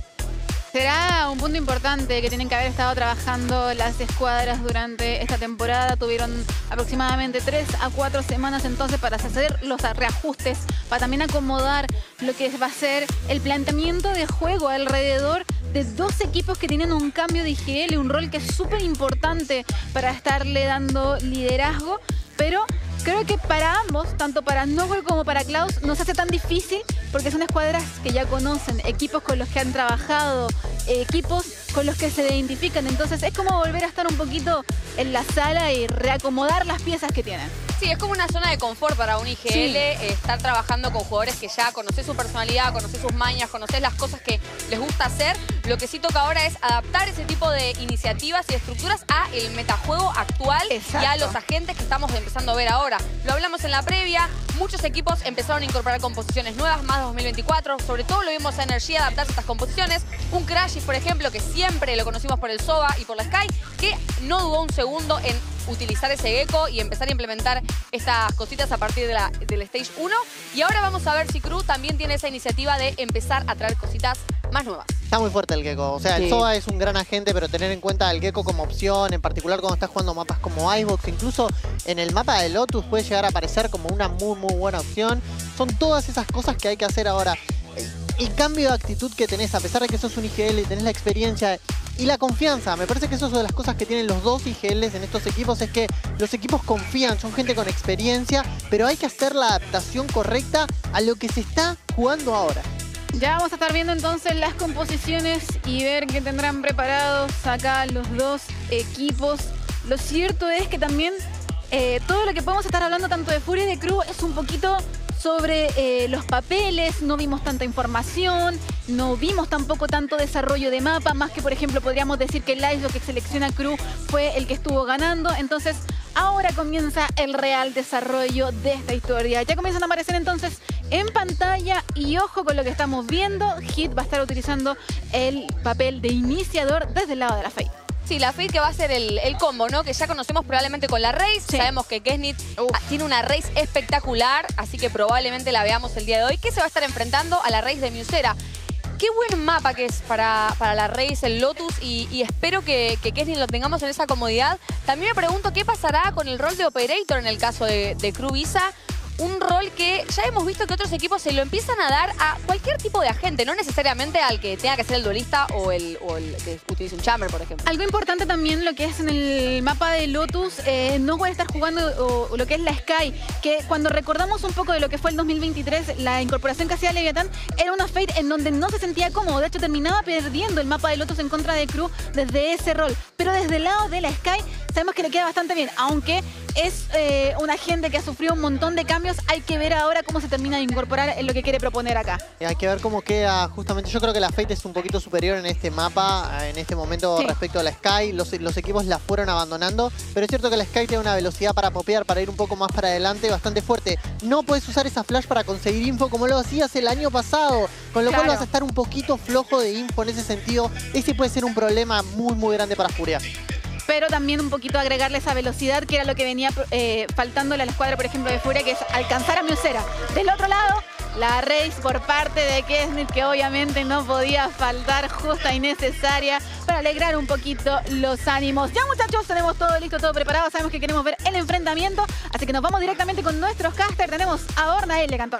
A: Será un punto importante que tienen que haber estado trabajando las escuadras durante esta temporada. Tuvieron aproximadamente tres a cuatro semanas entonces para hacer los reajustes, para también acomodar lo que va a ser el planteamiento de juego alrededor de dos equipos que tienen un cambio de I G L, un rol que es súper importante para estarle dando liderazgo, pero creo que para ambos, tanto para Nowhere como para Klaus, no se hace tan difícil porque son escuadras que ya conocen, equipos con los que han trabajado, eh, equipos con los que se identifican. Entonces es como volver a estar un poquito en la sala y reacomodar las piezas que tienen.
C: Sí, es como una zona de confort para un I G L,
A: Sí.
C: eh, estar trabajando con jugadores que ya conocés su personalidad, conocés sus mañas, conocés las cosas que les gusta hacer. Lo que sí toca ahora es adaptar ese tipo de iniciativas y estructuras a el metajuego actual y a los agentes que estamos empezando a ver ahora. Lo hablamos en la previa, muchos equipos empezaron a incorporar composiciones nuevas, más dos mil veinticuatro, sobre todo lo vimos a Energía adaptarse a estas composiciones. Un Crashis, por ejemplo, que siempre lo conocimos por el Soba y por la Sky, que no dudó un segundo en utilizar ese gecko y empezar a implementar estas cositas a partir de la, del Stage uno. Y ahora vamos a ver si Crew también tiene esa iniciativa de empezar a traer cositas más nuevas.
D: Está muy fuerte el Gecko. O sea,
C: Sí.
D: el Soba es un gran agente, pero tener en cuenta el Gecko como opción, en particular cuando estás jugando mapas como Icebox, incluso en el mapa de Lotus puede llegar a aparecer como una muy, muy buena opción. Son todas esas cosas que hay que hacer ahora. El, el cambio de actitud que tenés, a pesar de que sos un I G L y tenés la experiencia y la confianza, me parece que eso es una de las cosas que tienen los dos I G Ls en estos equipos, es que los equipos confían, son gente con experiencia, pero hay que hacer la adaptación correcta a lo que se está jugando ahora.
A: Ya vamos a estar viendo entonces las composiciones y ver qué tendrán preparados acá los dos equipos. Lo cierto es que también eh, todo lo que podemos estar hablando tanto de Furia y de Crew es un poquito sobre eh, los papeles. No vimos tanta información, no vimos tampoco tanto desarrollo de mapa, más que por ejemplo podríamos decir que el Ice, lo que selecciona Crew, fue el que estuvo ganando. Entonces ahora comienza el real desarrollo de esta historia. Ya comienzan a aparecer entonces en pantalla y ojo con lo que estamos viendo. Hit va a estar utilizando el papel de iniciador desde el lado de la Fate.
C: Sí, la Fate que va a ser el, el combo, ¿no? Que ya conocemos probablemente con la Raze.
A: Sí.
C: Sabemos que Kesnit ah, tiene una Raze espectacular, así que probablemente la veamos el día de hoy, que se va a estar enfrentando a la Raze de Musera. Qué buen mapa que es para, para la Raze, el Lotus, y, y espero que, que Kesnit lo tengamos en esa comodidad. También me pregunto qué pasará con el rol de Operator en el caso de, de Crew Visa. Un rol que ya hemos visto que otros equipos se lo empiezan a dar a cualquier tipo de agente, no necesariamente al que tenga que ser el duelista o el, o el que utilice un chamber, por ejemplo.
A: Algo importante también lo que es en el mapa de Lotus, eh, no puede estar jugando o, o lo que es la Sky, que cuando recordamos un poco de lo que fue el dos mil veintitrés, la incorporación que hacía Leviatán, era una Fate en donde no se sentía cómodo. De hecho, terminaba perdiendo el mapa de Lotus en contra de Crew desde ese rol. Pero desde el lado de la Sky, sabemos que le queda bastante bien, aunque es eh, un agente que ha sufrido un montón de cambios. Hay que ver ahora cómo se termina de incorporar en lo que quiere proponer acá.
D: Eh, Hay que ver cómo queda justamente. Yo creo que la Fate es un poquito superior en este mapa, eh, en este momento
A: Sí.
D: respecto a la Sky. Los, los equipos la fueron abandonando, pero es cierto que la Sky tiene una velocidad para popear, para ir un poco más para adelante, bastante fuerte. No puedes usar esa flash para conseguir info como lo hacías el año pasado, con lo
A: Claro.
D: cual vas a estar un poquito flojo de info en ese sentido. Ese puede ser un problema muy, muy grande para Furia.
A: Pero también un poquito agregarle esa velocidad que era lo que venía eh, faltándole a la escuadra, por ejemplo, de Furia, que es alcanzar a Musera. Del otro lado, la Raze por parte de Kesnit, que obviamente no podía faltar, justa y necesaria para alegrar un poquito los ánimos. Ya, muchachos, tenemos todo listo, todo preparado. Sabemos que queremos ver el enfrentamiento, así que nos vamos directamente con nuestros casters. Tenemos a Orna L, Cantor.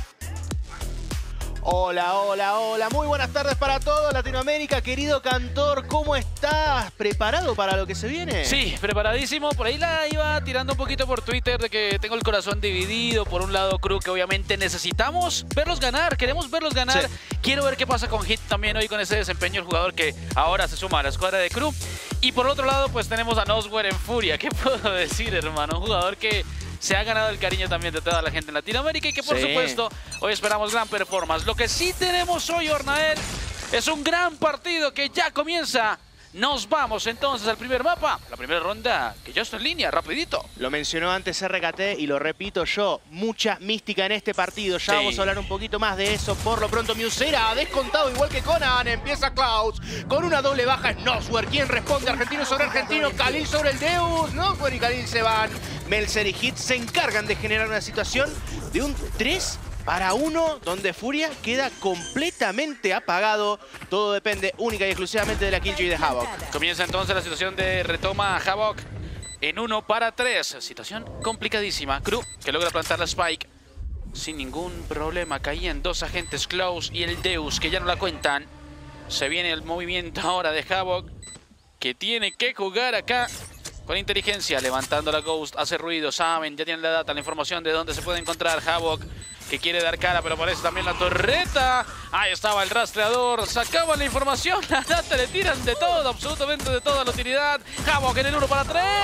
U: Hola, hola, hola. Muy buenas tardes para todos, Latinoamérica. Querido Cantor, ¿cómo estás? ¿Preparado para lo que se viene?
V: Sí, preparadísimo. Por ahí la iba tirando un poquito por Twitter de que tengo el corazón dividido. Por un lado, Crew, que obviamente necesitamos verlos ganar. Queremos verlos ganar. Sí. Quiero ver qué pasa con Hit también hoy con ese desempeño, el jugador que ahora se suma a la escuadra de Crew. Y por otro lado, pues tenemos a Nowhere en Furia. ¿Qué puedo decir, hermano? Un jugador que se ha ganado el cariño también de toda la gente en Latinoamérica y que por
U: Sí.
V: supuesto hoy esperamos gran performance. Lo que sí tenemos hoy, Ornael, es un gran partido que ya comienza Nos vamos entonces al primer mapa. La primera ronda que ya está en línea, rapidito.
U: Lo mencionó antes R K T y lo repito yo. Mucha mística en este partido. Ya
V: Sí.
U: vamos a hablar un poquito más de eso. Por lo pronto, Musera ha descontado igual que Conan. Empieza Klaus con una doble baja. Es Noswer quien responde. Argentino sobre argentino. Khalil sobre el Deus. Noswer y Khalil se van. Melzer y Hit se encargan de generar una situación de un tres para uno, donde Furia queda completamente apagado. Todo depende única y exclusivamente de la Killjoy de Havoc.
V: Comienza entonces la situación de retoma a Havoc en uno para tres. Situación complicadísima. Crew que logra plantar la Spike sin ningún problema. Caían dos agentes, Klaus y el Deus, que ya no la cuentan. Se viene el movimiento ahora de Havoc, que tiene que jugar acá con inteligencia. Levantando la Ghost, hace ruido, saben, ya tienen la data, la información de dónde se puede encontrar Havoc, que quiere dar cara, pero aparece también la torreta. Ahí estaba el rastreador, sacaban la información, la data, le tiran de todo, absolutamente de toda la utilidad. Havoc en el uno para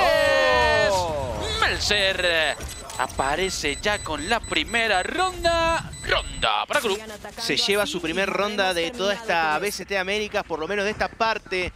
V: tres. Oh. Melzer aparece ya con la primera ronda. Ronda para Crew.
U: Se lleva su primer ronda de toda esta B C T Américas, por lo menos de esta parte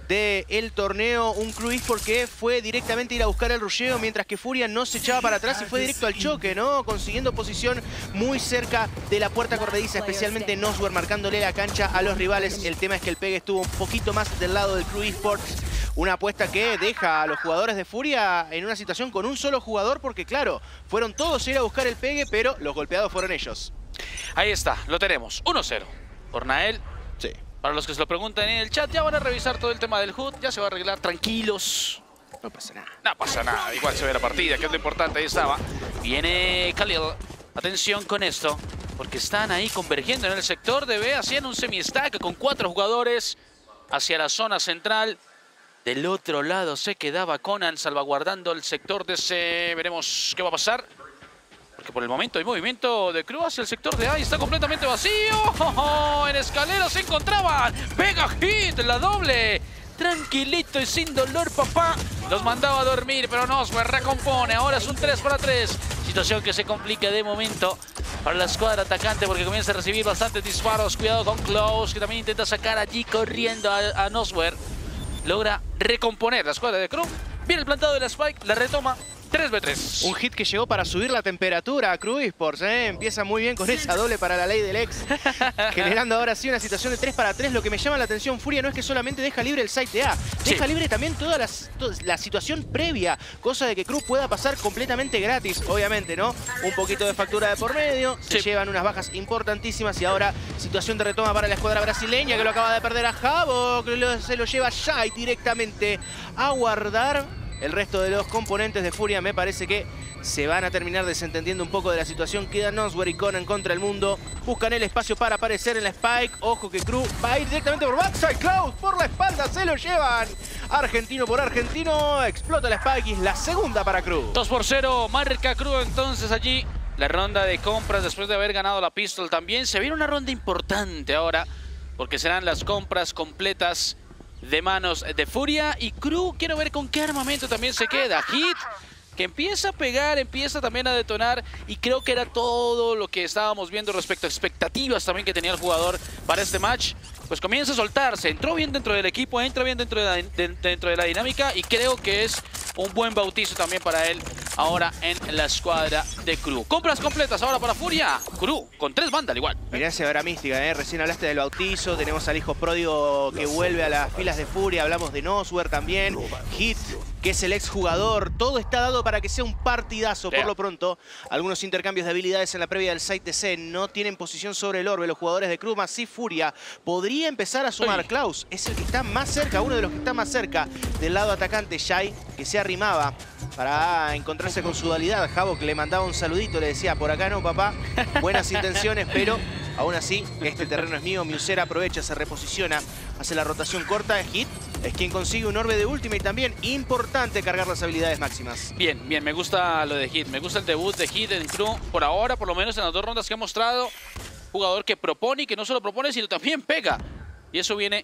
U: del torneo. Un Crew eSport que fue directamente ir a buscar el rusheo, mientras que Furia no se echaba para atrás y fue directo al choque, ¿no? Consiguiendo posición muy cerca de la puerta corrediza, especialmente Noswer marcándole la cancha a los rivales. El tema es que el pegue estuvo un poquito más del lado del Crew eSports. Una apuesta que deja a los jugadores de Furia en una situación con un solo jugador, porque claro, fueron todos a ir a buscar el pegue, pero los golpeados fueron ellos.
V: Ahí está, lo tenemos. uno cero. Por Nael.
U: Sí.
V: Para los que se lo preguntan en el chat, ya van a revisar todo el tema del H U D. Ya se va a arreglar, tranquilos.
U: No pasa nada.
V: No pasa nada, igual se ve la partida, que es lo importante. Ahí estaba. Viene Khalil. Atención con esto, porque están ahí convergiendo en el sector de B, haciendo un semi-stack con cuatro jugadores hacia la zona central. Del otro lado se quedaba Conan salvaguardando el sector de C. Veremos qué va a pasar, porque por el momento hay movimiento de Crew hacia el sector de A y está completamente vacío. ¡Oh, oh! En escalera se encontraban. Pega Hit, la doble. Tranquilito y sin dolor, papá. Los mandaba a dormir, pero no, se recompone. Ahora es un tres para tres. Situación que se complica de momento para la escuadra atacante, porque comienza a recibir bastantes disparos. Cuidado con Klaus, que también intenta sacar allí corriendo a, a Noswer. Logra recomponer la escuadra de Crew. Viene el plantado de la Spike, la retoma. tres B tres.
U: Un hit que llegó para subir la temperatura a Crew eSports, ¿eh? Empieza muy bien con esa doble para la ley del ex. Generando ahora sí una situación de tres para tres. Lo que me llama la atención, Furia, no es que solamente deja libre el site de A. Deja sí. libre también toda la, toda la situación previa. Cosa de que Crew pueda pasar completamente gratis, obviamente, ¿no? Un poquito de factura de por medio. Se sí. llevan unas bajas importantísimas. Y ahora situación de retoma para la escuadra brasileña, que lo acaba de perder a Havoc. Se lo lleva Shai directamente a guardar. El resto de los componentes de Furia me parece que se van a terminar desentendiendo un poco de la situación. Queda Noswer y Conan contra el mundo. Buscan el espacio para aparecer en la Spike. Ojo que Crew va a ir directamente por backside. Klaus por la espalda, se lo llevan. Argentino por argentino. Explota la Spike y es la segunda para Crew.
V: dos por cero, marca Crew entonces allí. La ronda de compras después de haber ganado la pistol también. Se viene una ronda importante ahora, porque serán las compras completas de manos de Furia y Crew. Quiero ver con qué armamento también se queda. Hit, que empieza a pegar, empieza también a detonar, y creo que era todo lo que estábamos viendo respecto a expectativas también que tenía el jugador para este match. Pues comienza a soltarse, entró bien dentro del equipo, entra bien dentro de la, de, dentro de la dinámica, y creo que es un buen bautizo también para él ahora en la escuadra de Crew. Compras completas ahora para Furia. Crew con tres bandas al igual.
U: Mirá esa hora mística, ¿eh? Recién hablaste del bautizo, tenemos al hijo pródigo que vuelve a las filas de Furia, hablamos de Noswer también, Hit, que es el exjugador. Todo está dado para que sea un partidazo. Por lo pronto, algunos intercambios de habilidades en la previa del site de C. No tienen posición sobre el orbe los jugadores de Crew, más si Furia podría empezar a sumar. Klaus es el que está más cerca, uno de los que está más cerca del lado atacante. Shai, que se arrimaba para encontrarse con su dualidad. Havoc le mandaba un saludito, le decía, por acá no, papá. Buenas intenciones, pero aún así, este terreno es mío. Musera aprovecha, se reposiciona, hace la rotación corta. Hit es quien consigue un orbe de última, y también importante cargar las habilidades máximas.
V: Bien, bien, me gusta lo de Hit. Me gusta el debut de Hit en Crew. Por ahora, por lo menos en las dos rondas que ha mostrado. Jugador que propone, y que no solo propone, sino también pega. Y eso viene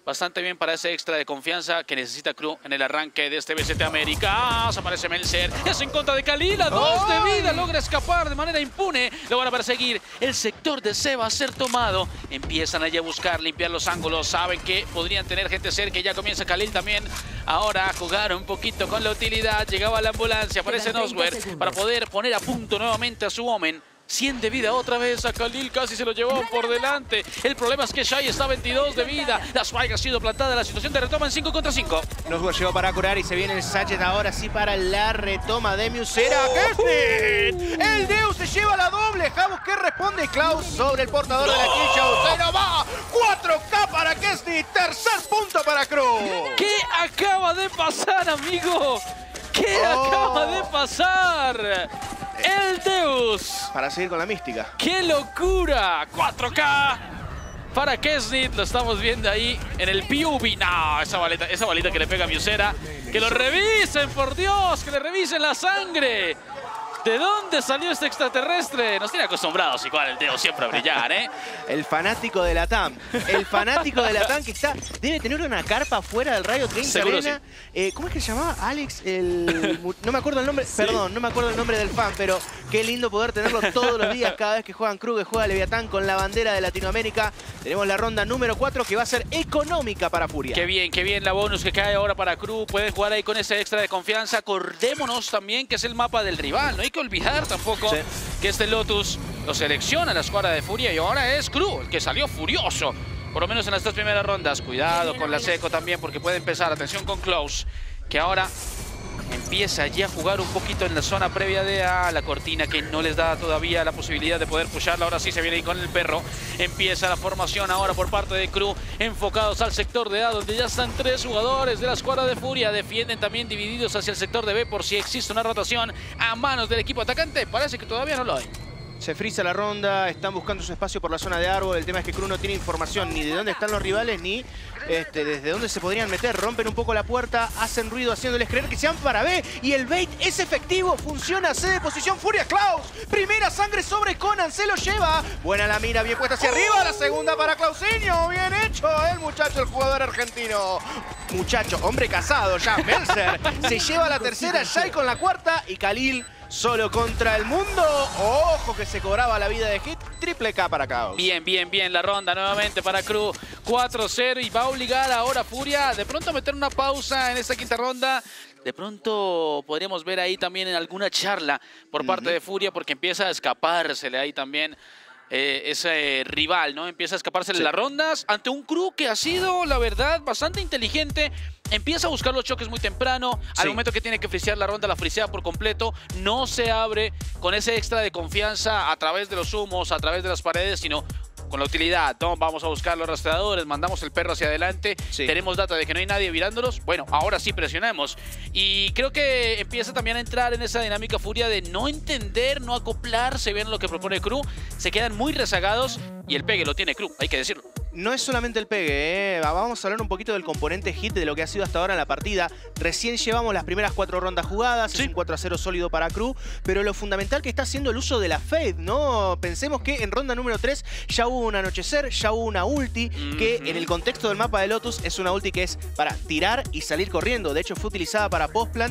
V: bastante bien para ese extra de confianza que necesita Crew en el arranque de este B C T Américas. Aparece Melzer, es en contra de Kalila, dos
U: ¡Oh!
V: de vida, logra escapar de manera impune. Lo van a perseguir, el sector de C va a ser tomado. Empiezan allí a buscar, limpiar los ángulos, saben que podrían tener gente cerca y ya comienza Khalil también. Ahora a jugar un poquito con la utilidad, llegaba la ambulancia, aparece Noswer para poder poner a punto nuevamente a su Omen. cien de vida otra vez a Khalil, casi se lo llevó por delante. El problema es que Shai está a veintidós de vida. La Spike ha sido plantada, la situación de retoma en cinco contra cinco.
U: Noswer llegó para curar y se viene el Sachet ahora sí para la retoma de Musera. ¡Kesnit! El Deus se lleva la doble. Javos que responde Klaus sobre el portador de la kill. ¡Se lo va! cuatro K para Kesnit. Tercer punto para Crew.
V: ¿Qué acaba de pasar, amigo? ¿Qué
U: Oh.
V: acaba de pasar? El Deus.
U: Para seguir con la mística.
V: ¡Qué locura! cuatro K para Kesnit. Lo estamos viendo ahí en el P U B. No, esa balita, esa balita que le pega a Musera. Que lo revisen, por Dios. Que le revisen la sangre. ¿De dónde salió este extraterrestre? Nos tiene acostumbrados igual el Deus siempre a brillar, ¿eh?
U: El fanático de la T A M. El fanático de la T A M que está... Debe tener una carpa fuera del Rayo treinta
V: Seguro
U: Arena. Eh, ¿Cómo es que se llamaba? Alex, el... No me acuerdo el nombre. Sí. Perdón, no me acuerdo el nombre del fan, pero qué lindo poder tenerlo todos los días cada vez que juegan Crew, que juega Leviatán con la bandera de Latinoamérica. Tenemos la ronda número cuatro que va a ser económica para Furia.
V: Qué bien, qué bien la bonus que cae ahora para Crew. Pueden jugar ahí con ese extra de confianza. Acordémonos también que es el mapa del rival. No hay que olvidar tampoco sí. que este Lotus lo selecciona la escuadra de Furia y ahora es Crew el que salió furioso. Por lo menos en las dos primeras rondas. Cuidado con la Seco también porque puede empezar. Atención con Klaus, que ahora empieza allí a jugar un poquito en la zona previa de A, la cortina que no les da todavía la posibilidad de poder pusharla. Ahora sí se viene ahí con el perro. Empieza la formación ahora por parte de Crew, enfocados al sector de A, donde ya están tres jugadores de la escuadra de Furia. Defienden también divididos hacia el sector de B por si existe una rotación a manos del equipo atacante. Parece que todavía no lo hay.
U: Se frisa la ronda, están buscando su espacio por la zona de árbol. El tema es que Crew no tiene información ni de dónde están los rivales, ni este, desde dónde se podrían meter. Rompen un poco la puerta, hacen ruido haciéndoles creer que se van para B. Y el bait es efectivo, funciona, C de posición Furia Klaus. Primera sangre sobre Conan, se lo lleva. Buena la mira, bien puesta hacia arriba. La segunda para Clausinho, bien hecho el muchacho, el jugador argentino. Muchacho, hombre casado ya, Melzer. Se lleva la tercera, Shai con la cuarta y Khalil solo contra el mundo. Ojo que se cobraba la vida de Hit. Triple K para Chaos.
V: Bien, bien, bien. La ronda nuevamente para Crew. cuatro cero y va a obligar ahora a Furia de pronto a meter una pausa en esta quinta ronda. De pronto podríamos ver ahí también en alguna charla por parte uh-huh. de Furia porque empieza a escapársele ahí también eh, ese rival, ¿no? Empieza a escapársele sí. las rondas ante un Crew que ha sido, la verdad, bastante inteligente. Empieza a buscar los choques muy temprano. Al sí. momento que tiene que frisear la ronda, la frisea por completo. No se abre con ese extra de confianza a través de los humos, a través de las paredes, sino con la utilidad. ¿No? Vamos a buscar los rastreadores, mandamos el perro hacia adelante. Sí. Tenemos data de que no hay nadie mirándolos. Bueno, ahora sí presionamos. Y creo que empieza también a entrar en esa dinámica Furia de no entender, no acoplarse bien a lo que propone Crew. Se quedan muy rezagados y el pegue lo tiene Crew, hay que decirlo.
U: No es solamente el pegue, ¿eh? Vamos a hablar un poquito del componente hit de lo que ha sido hasta ahora en la partida. Recién llevamos las primeras cuatro rondas jugadas, sí. es un cuatro a cero sólido para Crew, pero lo fundamental que está haciendo el uso de la Fade, ¿no? Pensemos que en ronda número tres ya hubo un anochecer, ya hubo una ulti, mm-hmm. que en el contexto del mapa de Lotus es una ulti que es para tirar y salir corriendo. De hecho fue utilizada para postplant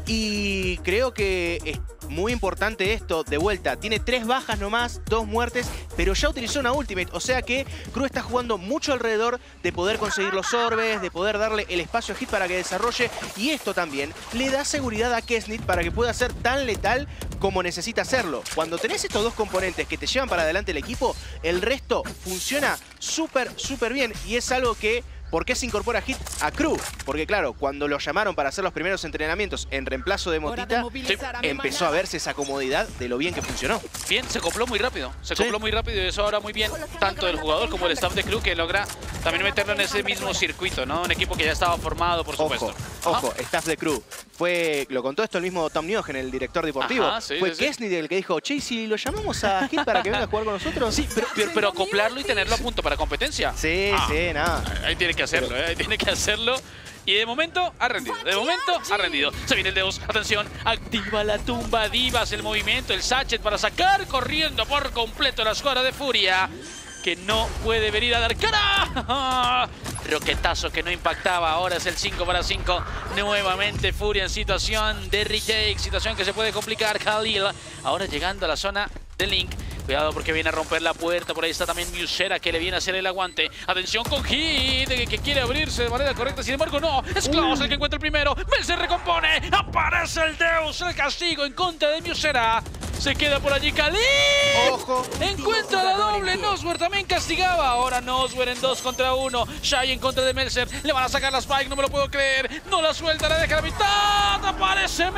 U: y creo que es muy importante esto, de vuelta, tiene tres bajas nomás, dos muertes, pero ya utilizó una ultimate, o sea que Crew está jugando mucho alrededor de poder conseguir los orbes, de poder darle el espacio a Hit para que desarrolle, y esto también le da seguridad a Kesnit para que pueda ser tan letal como necesita hacerlo. Cuando tenés estos dos componentes que te llevan para adelante el equipo, el resto funciona súper, súper bien, y es algo que... ¿Por qué se incorpora Hit a Crew? Porque claro, cuando lo llamaron para hacer los primeros entrenamientos en reemplazo de Motita, sí. empezó a verse esa comodidad de lo bien que funcionó.
V: Bien, se acopló muy rápido. Se acopló sí. muy rápido y eso ahora muy bien, tanto el jugador como el staff de Crew, que logra también meterlo en ese mismo circuito, ¿no? Un equipo que ya estaba formado, por supuesto.
U: Ojo, ojo, staff de Crew. Fue, lo contó esto el mismo Tom Niogen, el director deportivo. Ajá, sí, Fue sí, Kesnit sí. el que dijo, che, si lo llamamos a Hit para que venga a jugar con nosotros.
V: Sí, pero, pero, pero acoplarlo y tenerlo a punto para competencia.
U: Sí, ah, sí, nada.
V: Ahí tiene que hacerlo, ¿eh? Ahí tiene que hacerlo. Y de momento ha rendido, de momento ha rendido. Se viene el Deus, atención, activa la tumba divas, el movimiento, el Sachet para sacar corriendo por completo la escuadra de Furia, que no puede venir a dar cara. roquetazo que no impactaba. Ahora es el cinco para cinco. Nuevamente Furia en situación de retake. Situación que se puede complicar. Khalil ahora llegando a la zona de Link. Cuidado porque viene a romper la puerta. Por ahí está también Musera que le viene a hacer el aguante. Atención con Hit, que quiere abrirse de manera correcta. Sin embargo, no. Es Klaus el que encuentra el primero. Mel se recompone. Aparece el Deus. El castigo en contra de Musera. Se queda por allí Khalil.
U: Ojo.
V: Encuentra la doble. Noswer también castigaba. Ahora Noswer en dos contra uno. Shai en contra de Melser. Le van a sacar la Spike. No me lo puedo creer. No la suelta. La deja a la mitad. Aparece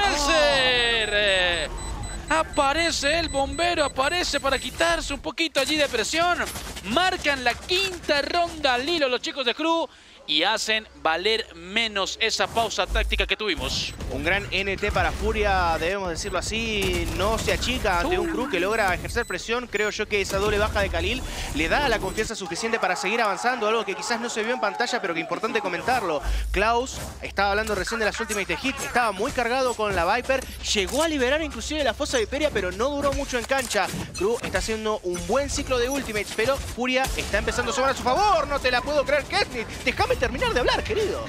V: Melser. Aparece el bombero, aparece para quitarse un poquito allí de presión. Marcan la quinta ronda al hilo los chicos de Crew y hacen valer menos esa pausa táctica que tuvimos.
U: Un gran N T para Furia, debemos decirlo así. No se achica ante un Crew que logra ejercer presión. Creo yo que esa doble baja de Khalil le da la confianza suficiente para seguir avanzando. Algo que quizás no se vio en pantalla, pero que es importante comentarlo. Klaus, estaba hablando recién de las Ultimate de Hit, estaba muy cargado con la Viper. Llegó a liberar inclusive la fosa de Peria, pero no duró mucho en cancha. Crew está haciendo un buen ciclo de Ultimates, pero Furia está empezando a sumar a su favor. No te la puedo creer, Kesnit. Déjame terminar de hablar, querido.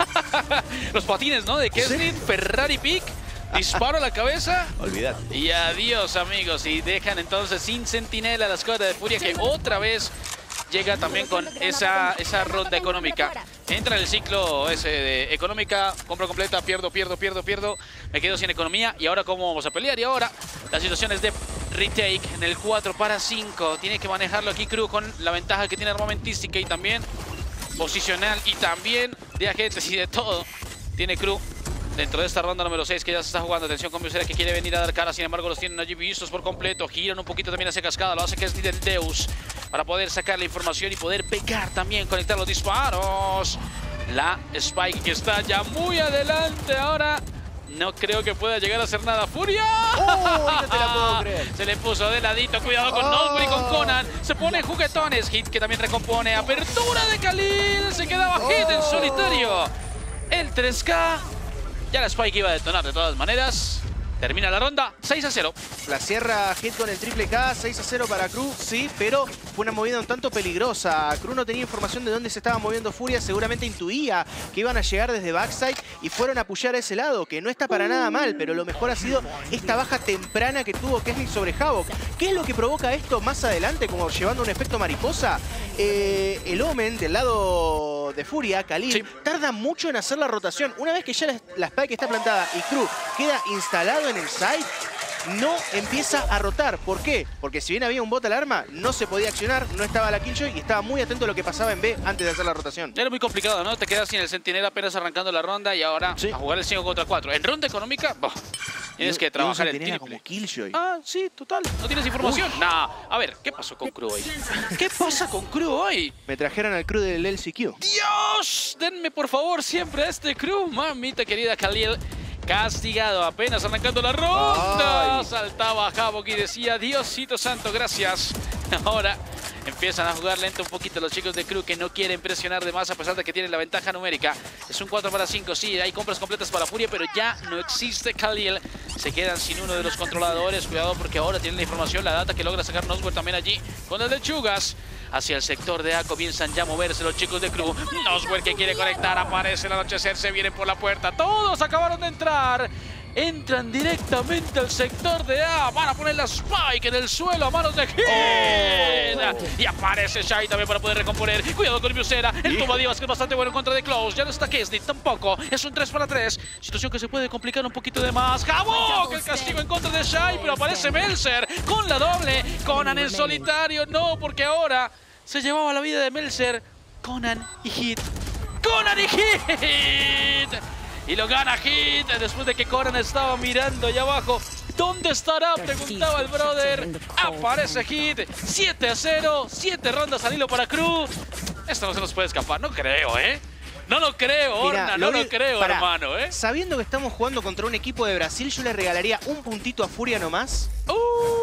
V: Los patines, ¿no? De Kesnit, sí. Ferrari Pick. Disparo a la cabeza.
U: Olvídate.
V: Y adiós, amigos. Y dejan entonces sin sentinela la escuadra de Furia, que otra vez llega también con esa, esa ronda económica. Entra en el ciclo ese de económica, compra completa, pierdo, pierdo, pierdo, pierdo. Me quedo sin economía. ¿Y ahora cómo vamos a pelear? Y ahora las situaciones de retake en el cuatro para cinco. Tiene que manejarlo aquí Crew con la ventaja que tiene armamentística y también posicional y también de agentes y de todo. Tiene Crew dentro de esta ronda número seis que ya se está jugando. Atención con Musera que quiere venir a dar cara. Sin embargo, los tienen allí vistos por completo. Giran un poquito también hacia cascada. Lo hace que es del Deus para poder sacar la información y poder pegar también, conectar los disparos. La Spike que está ya muy adelante ahora. No creo que pueda llegar a hacer nada. ¡Furia!
U: ¡Oh! No te la puedo creer.
V: Se le puso de ladito. Cuidado con
U: oh.
V: Noswer y con Conan. Se pone juguetones. Hit que también recompone. Apertura de Khalil. Se quedaba oh. Hit en solitario. El tres K. Ya la Spike iba a detonar de todas maneras. Termina la ronda, seis a cero.
U: La cierra Hit con el triple K, seis a cero para Crew, sí, pero fue una movida un tanto peligrosa. Crew no tenía información de dónde se estaba moviendo Furia, seguramente intuía que iban a llegar desde backside y fueron a apoyar a ese lado, que no está para nada mal, pero lo mejor ha sido esta baja temprana que tuvo Kesnit sobre Havoc. ¿Qué es lo que provoca esto más adelante, como llevando un efecto mariposa? Eh, el Omen del lado de Furia, Khalil, sí. tarda mucho en hacer la rotación. Una vez que ya la, la Spike está plantada y Crew queda instalado en el site, no empieza a rotar. ¿Por qué? Porque si bien había un bot alarma, no se podía accionar, no estaba la Killjoy y estaba muy atento a lo que pasaba en B antes de hacer la rotación.
V: Era muy complicado, ¿no? Te quedas sin el sentinela apenas arrancando la ronda y ahora sí. a jugar el cinco contra cuatro. En ronda económica, boh, tienes que trabajar el triple.
U: Como Killjoy.
V: Ah, sí, total. ¿No tienes información? Nah. A ver, ¿qué pasó con Crew hoy? ¿Qué pasa con Crew hoy?
U: Me trajeron al Crew del L C Q.
V: ¡Dios! Denme por favor siempre a este Crew. Mamita querida Khalil. Castigado apenas arrancando la ronda. Ay. Saltaba Havoc y decía, Diosito santo, gracias. Ahora empiezan a jugar lento un poquito los chicos de Crew, que no quieren presionar de más a pesar de que tienen la ventaja numérica. Es un cuatro para cinco, sí, hay compras completas para Furia, pero ya no existe Khalil. Se quedan sin uno de los controladores. Cuidado porque ahora tienen la información, la data que logra sacar Noswer también allí con el lechugas. Hacia el sector de A comienzan ya a moverse los chicos de Crew. Noswer que quiere conectar, aparece el anochecer, se vienen por la puerta. Todos acabaron de entrar. Entran directamente al sector de A. Van a poner la Spike en el suelo a manos de Hit. Oh. Y aparece Shai también para poder recomponer. Cuidado con Musera. El Tumadivas que es bastante bueno en contra de Klaus. Ya no está Kesnit tampoco. Es un tres para tres. Situación que se puede complicar un poquito de más. Havoc, el castigo en contra de Shai. Pero aparece Melser con la doble. Conan en solitario. No, porque ahora se llevaba la vida de Melser. Conan y Hit. Conan y Hit. Y lo gana Hit después de que Conan estaba mirando allá abajo. ¿Dónde estará? Preguntaba el brother. Aparece Hit. siete a cero. siete rondas al hilo para Crew. Esto no se nos puede escapar. No creo, ¿eh? No lo creo, Orna. No lo, lo creo, para, hermano, ¿eh?
U: Sabiendo que estamos jugando contra un equipo de Brasil, yo le regalaría un puntito a Furia nomás.
V: Uh.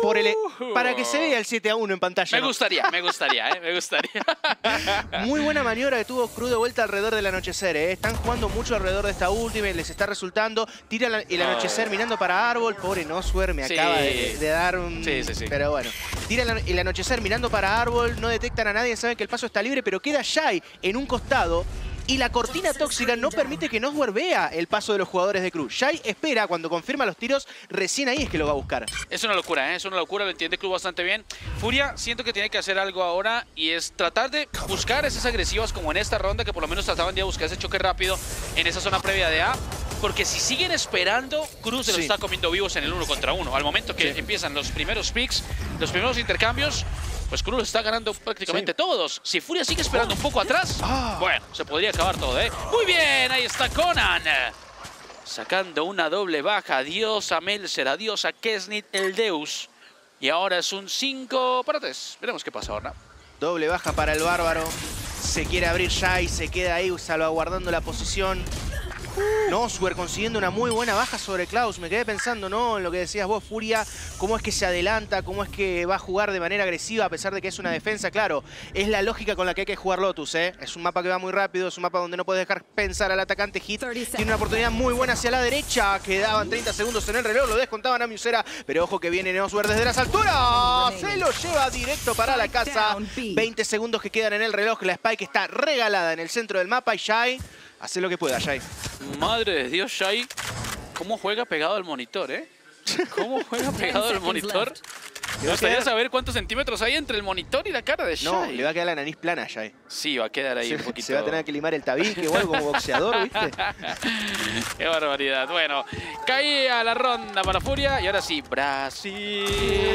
U: por el, para que se vea el siete a uno en pantalla.
V: Me
U: ¿no?
V: gustaría, me gustaría, ¿eh? Me gustaría.
U: Muy buena maniobra que tuvo Cruz de vuelta alrededor del anochecer, ¿eh? Están jugando mucho alrededor de esta última y les está resultando. Tira la- el anochecer mirando para árbol. Pobre Noswer, me
V: Sí.
U: acaba de, de dar un...
V: Sí, sí, sí.
U: Pero bueno. Tira el, el anochecer mirando para árbol. No detectan a nadie, saben que el paso está libre, pero queda Shai en un costado. Y la cortina tóxica no permite que Noswer vea el paso de los jugadores de Cruz. Shai espera cuando confirma los tiros, recién ahí es que lo va a buscar.
V: Es una locura, ¿eh? Es una locura, lo entiende Club bastante bien. Furia, siento que tiene que hacer algo ahora y es tratar de buscar esas agresivas como en esta ronda, que por lo menos trataban de buscar ese choque rápido en esa zona previa de A. Porque si siguen esperando, Cruz se los
U: Sí.
V: está comiendo vivos en el uno contra uno. Al momento que
U: Sí.
V: empiezan los primeros picks, los primeros intercambios, pues Cruz está ganando prácticamente todos. Si Furia sigue esperando un poco atrás,
U: Ah.
V: bueno, se podría acabar todo, ¿eh? Muy bien, ahí está Conan. Sacando una doble baja. Adiós a Melzer, adiós a Kesnit, el Deus. Y ahora es un cinco para tres. Veremos qué pasa ahora.
U: Doble baja para el bárbaro. Se quiere abrir Shai, se queda ahí salvaguardando la posición. Noswer consiguiendo una muy buena baja sobre Klaus. Me quedé pensando, ¿no? En lo que decías vos, Furia. Cómo es que se adelanta, cómo es que va a jugar de manera agresiva a pesar de que es una defensa. Claro, es la lógica con la que hay que jugar Lotus, ¿eh? Es un mapa que va muy rápido, es un mapa donde no puedes dejar pensar al atacante. Hit tiene una oportunidad muy buena hacia la derecha. Quedaban treinta segundos en el reloj, lo descontaban a Musera. Pero ojo que viene Noswer desde las alturas. Se lo lleva directo para la casa. veinte segundos que quedan en el reloj. La Spike está regalada en el centro del mapa y Shai hace lo que pueda, Shai.
V: Madre de Dios, Shai. ¿Cómo juega pegado al monitor, eh? ¿Cómo juega pegado al monitor? Me gustaría saber cuántos centímetros hay entre el monitor y la cara de Shai.
U: No, le va a quedar la nariz plana a Shai.
V: Sí, va a quedar ahí
U: Se,
V: un poquito.
U: se va a tener que limar el tabique o algo como boxeador, ¿viste?
V: Qué barbaridad. Bueno, caía la ronda para Furia y ahora sí, Brasil.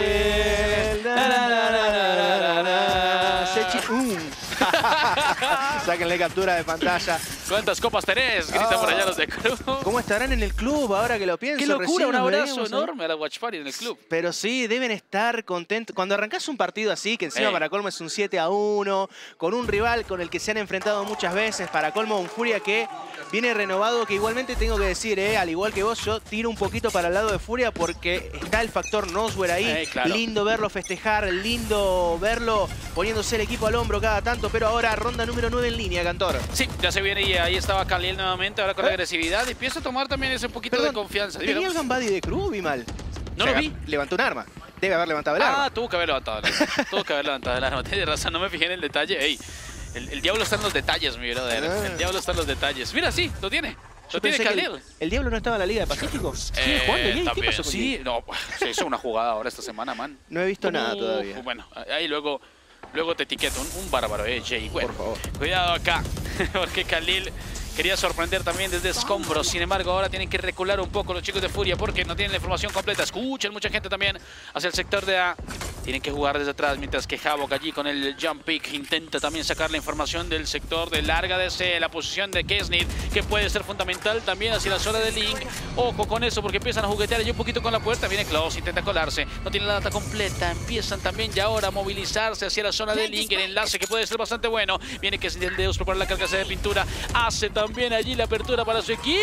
U: Sáquenle captura de pantalla.
V: ¿Cuántas copas tenés? Gritan por allá los de Cruz.
U: ¿Cómo estarán en el club ahora que lo pienso?
V: Qué locura,
U: Recién
V: un
U: nos
V: abrazo
U: veíamos, ¿eh?
V: enorme a la Watch Party en el club.
U: Pero sí, deben estar contentos. Cuando arrancás un partido así, que encima
V: Ey.
U: para colmo es un siete a uno, con un rival con el que se han enfrentado muchas veces, para colmo un Furia que viene renovado, que igualmente tengo que decir, eh, al igual que vos, yo tiro un poquito para el lado de Furia porque está el factor Noswer ahí.
V: Ey, claro.
U: Lindo verlo festejar, lindo verlo poniéndose el equipo al hombro cada tanto, pero ahora ronda número nueve en línea, Cantor.
V: Sí, ya se viene y ahí estaba Khalil nuevamente, ahora con
U: ¿Eh?
V: la agresividad. Y empieza a tomar también ese poquito
U: Perdón,
V: de confianza.
U: ¿tenía
V: Dímelo.
U: el Gambadi de Cruz, vi mal?
V: No
U: O sea,
V: lo vi.
U: Levantó un arma. Debe haber levantado el arma.
V: Ah, tuvo que haber levantado el arma. tuvo que haber levantado el arma. Tienes razón, no me fijé en el detalle. Ey, el, el diablo está en los detalles, mi brother.
U: Ah.
V: El diablo está en los detalles. Mira, sí, lo tiene.
U: Yo
V: Lo tiene
U: pensé que
V: Khalil.
U: el, el Diablo no estaba en la Liga de Pacífico. ¿Sigue
V: Eh,
U: jugando? ¿Qué- ¿Qué
V: también,
U: pasó con
V: sí,
U: Diego?
V: no, se hizo una jugada ahora esta semana, man.
U: No he visto nada
V: Uf,
U: todavía.
V: Bueno, ahí luego, luego te etiqueto. Un, un bárbaro, eh, Jay. Bueno,
U: Por favor.
V: cuidado acá, porque Khalil quería sorprender también desde escombros. Sin embargo, ahora tienen que recular un poco los chicos de Furia porque no tienen la información completa. Escuchen mucha gente también hacia el sector de A. Tienen que jugar desde atrás, mientras que Havoc allí con el jump pick intenta también sacar la información del sector de larga D C, la posición de Kesnit, que puede ser fundamental también hacia la zona de Link. Ojo con eso, porque empiezan a juguetear allí un poquito con la puerta. Viene Klaus, intenta colarse, no tiene la data completa. Empiezan también ya ahora a movilizarse hacia la zona de Link, el enlace que puede ser bastante bueno. Viene Kesnit, el Deus, prepara la carcasa de pintura. Hace también allí la apertura para su equipo.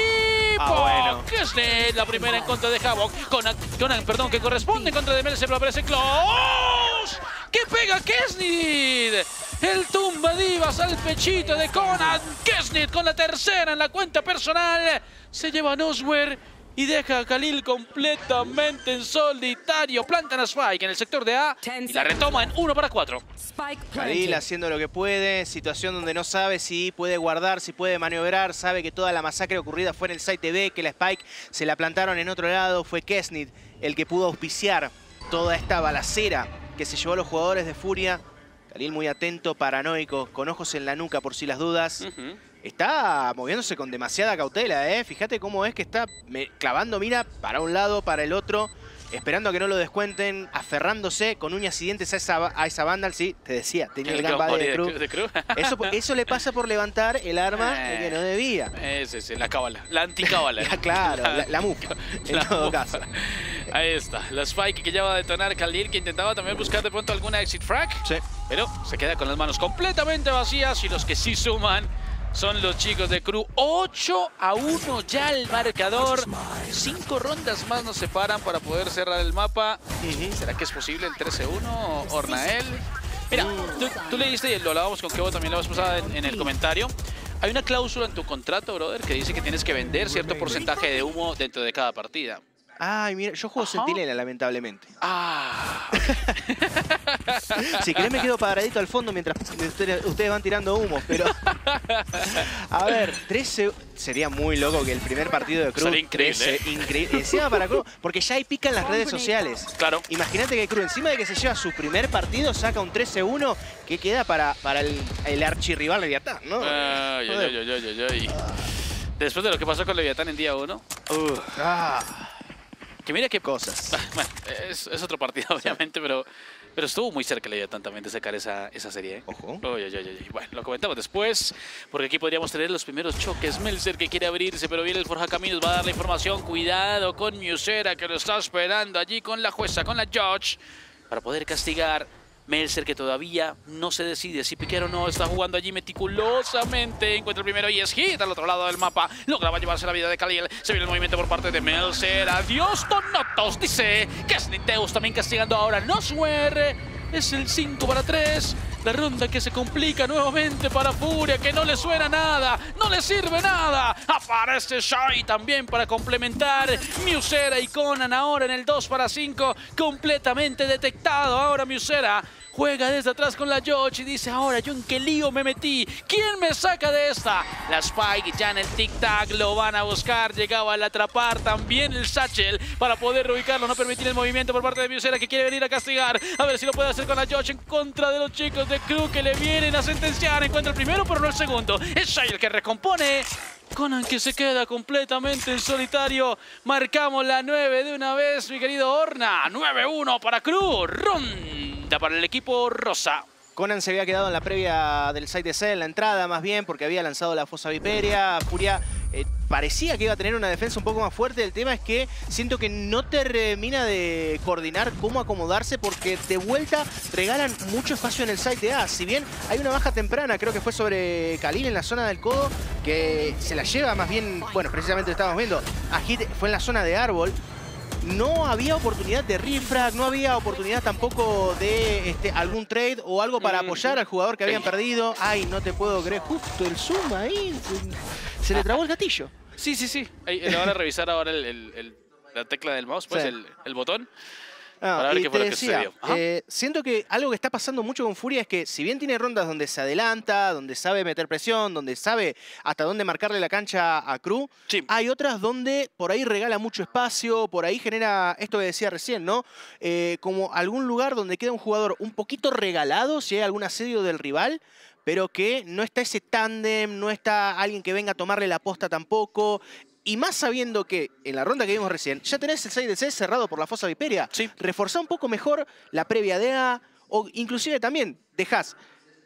U: Ah, bueno.
V: Kesnit, la primera en contra de Havoc. Conan, Conan, perdón, que corresponde en contra de Melzer, pero aparece Klaus. ¡Que pega Kesnit! El tumba divas al pechito de Conan. Kesnit con la tercera en la cuenta personal. Se lleva a Noswer y deja a Khalil completamente en solitario. Plantan a Spike en el sector de A y la retoma en uno para cuatro.
U: Khalil haciendo lo que puede, situación donde no sabe si puede guardar, si puede maniobrar, sabe que toda la masacre ocurrida fue en el site B, que la Spike se la plantaron en otro lado, fue Kesnit el que pudo auspiciar toda esta balacera que se llevó a los jugadores de Furia. Khalil muy atento, paranoico, con ojos en la nuca por si las dudas.
V: Uh-huh.
U: Está moviéndose con demasiada cautela, ¿eh? Fíjate cómo es que está me- clavando mira para un lado, para el otro, esperando a que no lo descuenten, aferrándose con uñas y dientes a esa, a esa Vandal. Sí, te decía, tenía el,
V: El
U: gamba de,
V: Gambadi de
U: Cruz.
V: Cruz- de Cruz.
U: Eso, eso le pasa por levantar el arma de que no debía.
V: Ese es la cábala, la anticábala.
U: La- claro, la, la mufa, en
V: La
U: todo
V: mufa.
U: caso.
V: Ahí está, la Spike que ya va a detonar Khalil, que intentaba también buscar de pronto alguna exit frag.
U: Sí.
V: Pero se queda con las manos completamente vacías y los que sí suman son los chicos de Crew. ocho a uno ya el marcador. Cinco rondas más nos separan para poder cerrar el mapa. ¿Será que es posible el trece uno, Ornael? Mira, tú, tú leíste y lo hablábamos con Kevo también la vez pasada en, en el comentario. Hay una cláusula en tu contrato, brother, que dice que tienes que vender cierto porcentaje de humo dentro de cada partida.
U: Ay, mira, yo juego Sentinela, lamentablemente.
V: Ah.
U: Si querés me quedo paradito al fondo mientras ustedes, ustedes van tirando humo, pero... A ver, trece... Sería muy loco que el primer partido de Cruz...
V: Sería increíble, ¿eh?
U: Increíble. Encima para Cruz, porque ya hay pica en las redes sociales.
V: Claro.
U: Imagínate que Cruz, encima de que se lleva su primer partido, saca un trece uno que queda para, para el, el archirrival Leviatán, ¿no?
V: Ay, ay, ay, ay, ay, ay. Después de lo que pasó con Leviatán en día uno.
U: Uh, ah.
V: Que mira qué
U: cosas.
V: Bueno, es, es otro partido, obviamente, pero, pero estuvo muy cerca Leviatán también de sacar esa, esa serie. ¿eh?
U: Ojo.
V: Uy, uy, uy, uy. Bueno, lo comentamos después, porque aquí podríamos tener los primeros choques. Melzer que quiere abrirse, pero viene el Forja Caminos, va a dar la información. Cuidado con Musera, que lo está esperando allí con la jueza, con la judge, para poder castigar. Melzer que todavía no se decide si piquear o no, está jugando allí meticulosamente, encuentra el primero y es hit al otro lado del mapa, lograba llevarse la vida de Khalil, se viene el movimiento por parte de Melzer, adiós Tonotos, dice que es Ninteus también castigando ahora Noswer, es el cinco para tres, la ronda que se complica nuevamente para Furia, que no le suena nada, no le sirve nada, aparece Shai también para complementar, Musera y Conan ahora en el dos para cinco, completamente detectado ahora Musera. Juega desde atrás con la Yoshi y dice, ahora yo en qué lío me metí, ¿quién me saca de esta? La Spike ya en el tic-tac lo van a buscar, llegaba al atrapar también el Satchel para poder reubicarlo, no permitir el movimiento por parte de Musera que quiere venir a castigar, a ver si lo puede hacer con la Yoshi en contra de los chicos de Crew que le vienen a sentenciar, encuentra el primero pero no el segundo, es Shai el que recompone. Conan que se queda completamente en solitario. Marcamos la nueve de una vez, mi querido Orna. nueve uno para Crew. Ronda para el equipo rosa.
U: Conan se había quedado en la previa del side de C, en la entrada más bien, porque había lanzado la fosa viperia. Furia eh, parecía que iba a tener una defensa un poco más fuerte. El tema es que siento que no termina de coordinar cómo acomodarse, porque de vuelta regalan mucho espacio en el side de A. Si bien hay una baja temprana, creo que fue sobre Khalil en la zona del codo, que se la lleva más bien, bueno, precisamente estábamos viendo, a Hit fue en la zona de árbol. No había oportunidad de refrag, no había oportunidad tampoco de este, algún trade o algo para apoyar al jugador que habían perdido. Ay, no te puedo creer, justo el zoom ahí, se, se le trabó el gatillo.
V: Sí, sí, sí. Ahí, le van a revisar ahora el, el, el, la tecla del mouse, pues
U: sí.
V: el, el botón.
U: Ah,
V: para ver qué fue lo que
U: decía,
V: sucedió.
U: Eh, siento que algo que está pasando mucho con Furia es que si bien tiene rondas donde se adelanta, donde sabe meter presión, donde sabe hasta dónde marcarle la cancha a Crew, sí. Hay otras donde por ahí regala mucho espacio, por ahí genera esto que decía recién, ¿no? Eh, como algún lugar donde queda un jugador un poquito regalado si hay algún asedio del rival, pero que no está ese tándem, no está alguien que venga a tomarle la posta tampoco. Y más sabiendo que, en la ronda que vimos recién, ya tenés el seis de C cerrado por la fosa viperia. Sí. Reforzá un poco mejor la previa de A, o inclusive también dejás,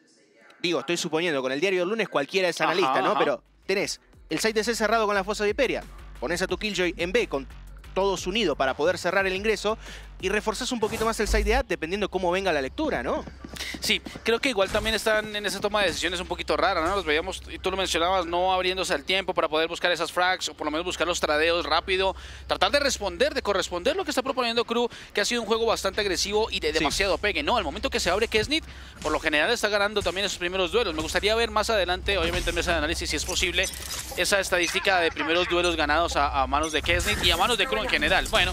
U: digo, estoy suponiendo, con el diario del lunes cualquiera es analista, ajá, ¿no? Ajá. Pero tenés el seis de C cerrado con la fosa viperia, ponés a tu Killjoy en B con todos unidos para poder cerrar el ingreso y reforzás un poquito más el side de A dependiendo cómo venga la lectura, ¿no?
V: Sí, creo que igual también están en esa toma de decisiones un poquito rara, ¿no? Los veíamos, y tú lo mencionabas, no abriéndose al tiempo para poder buscar esas frags o por lo menos buscar los tradeos rápido, tratar de responder, de corresponder lo que está proponiendo Crew, que ha sido un juego bastante agresivo y de demasiado sí. pegue. No, al momento que se abre Kesnit, por lo general está ganando también esos primeros duelos. Me gustaría ver más adelante, obviamente en mesa de análisis, si es posible, esa estadística de primeros duelos ganados a, a manos de Kesnit y a manos de Crew en general. Bueno,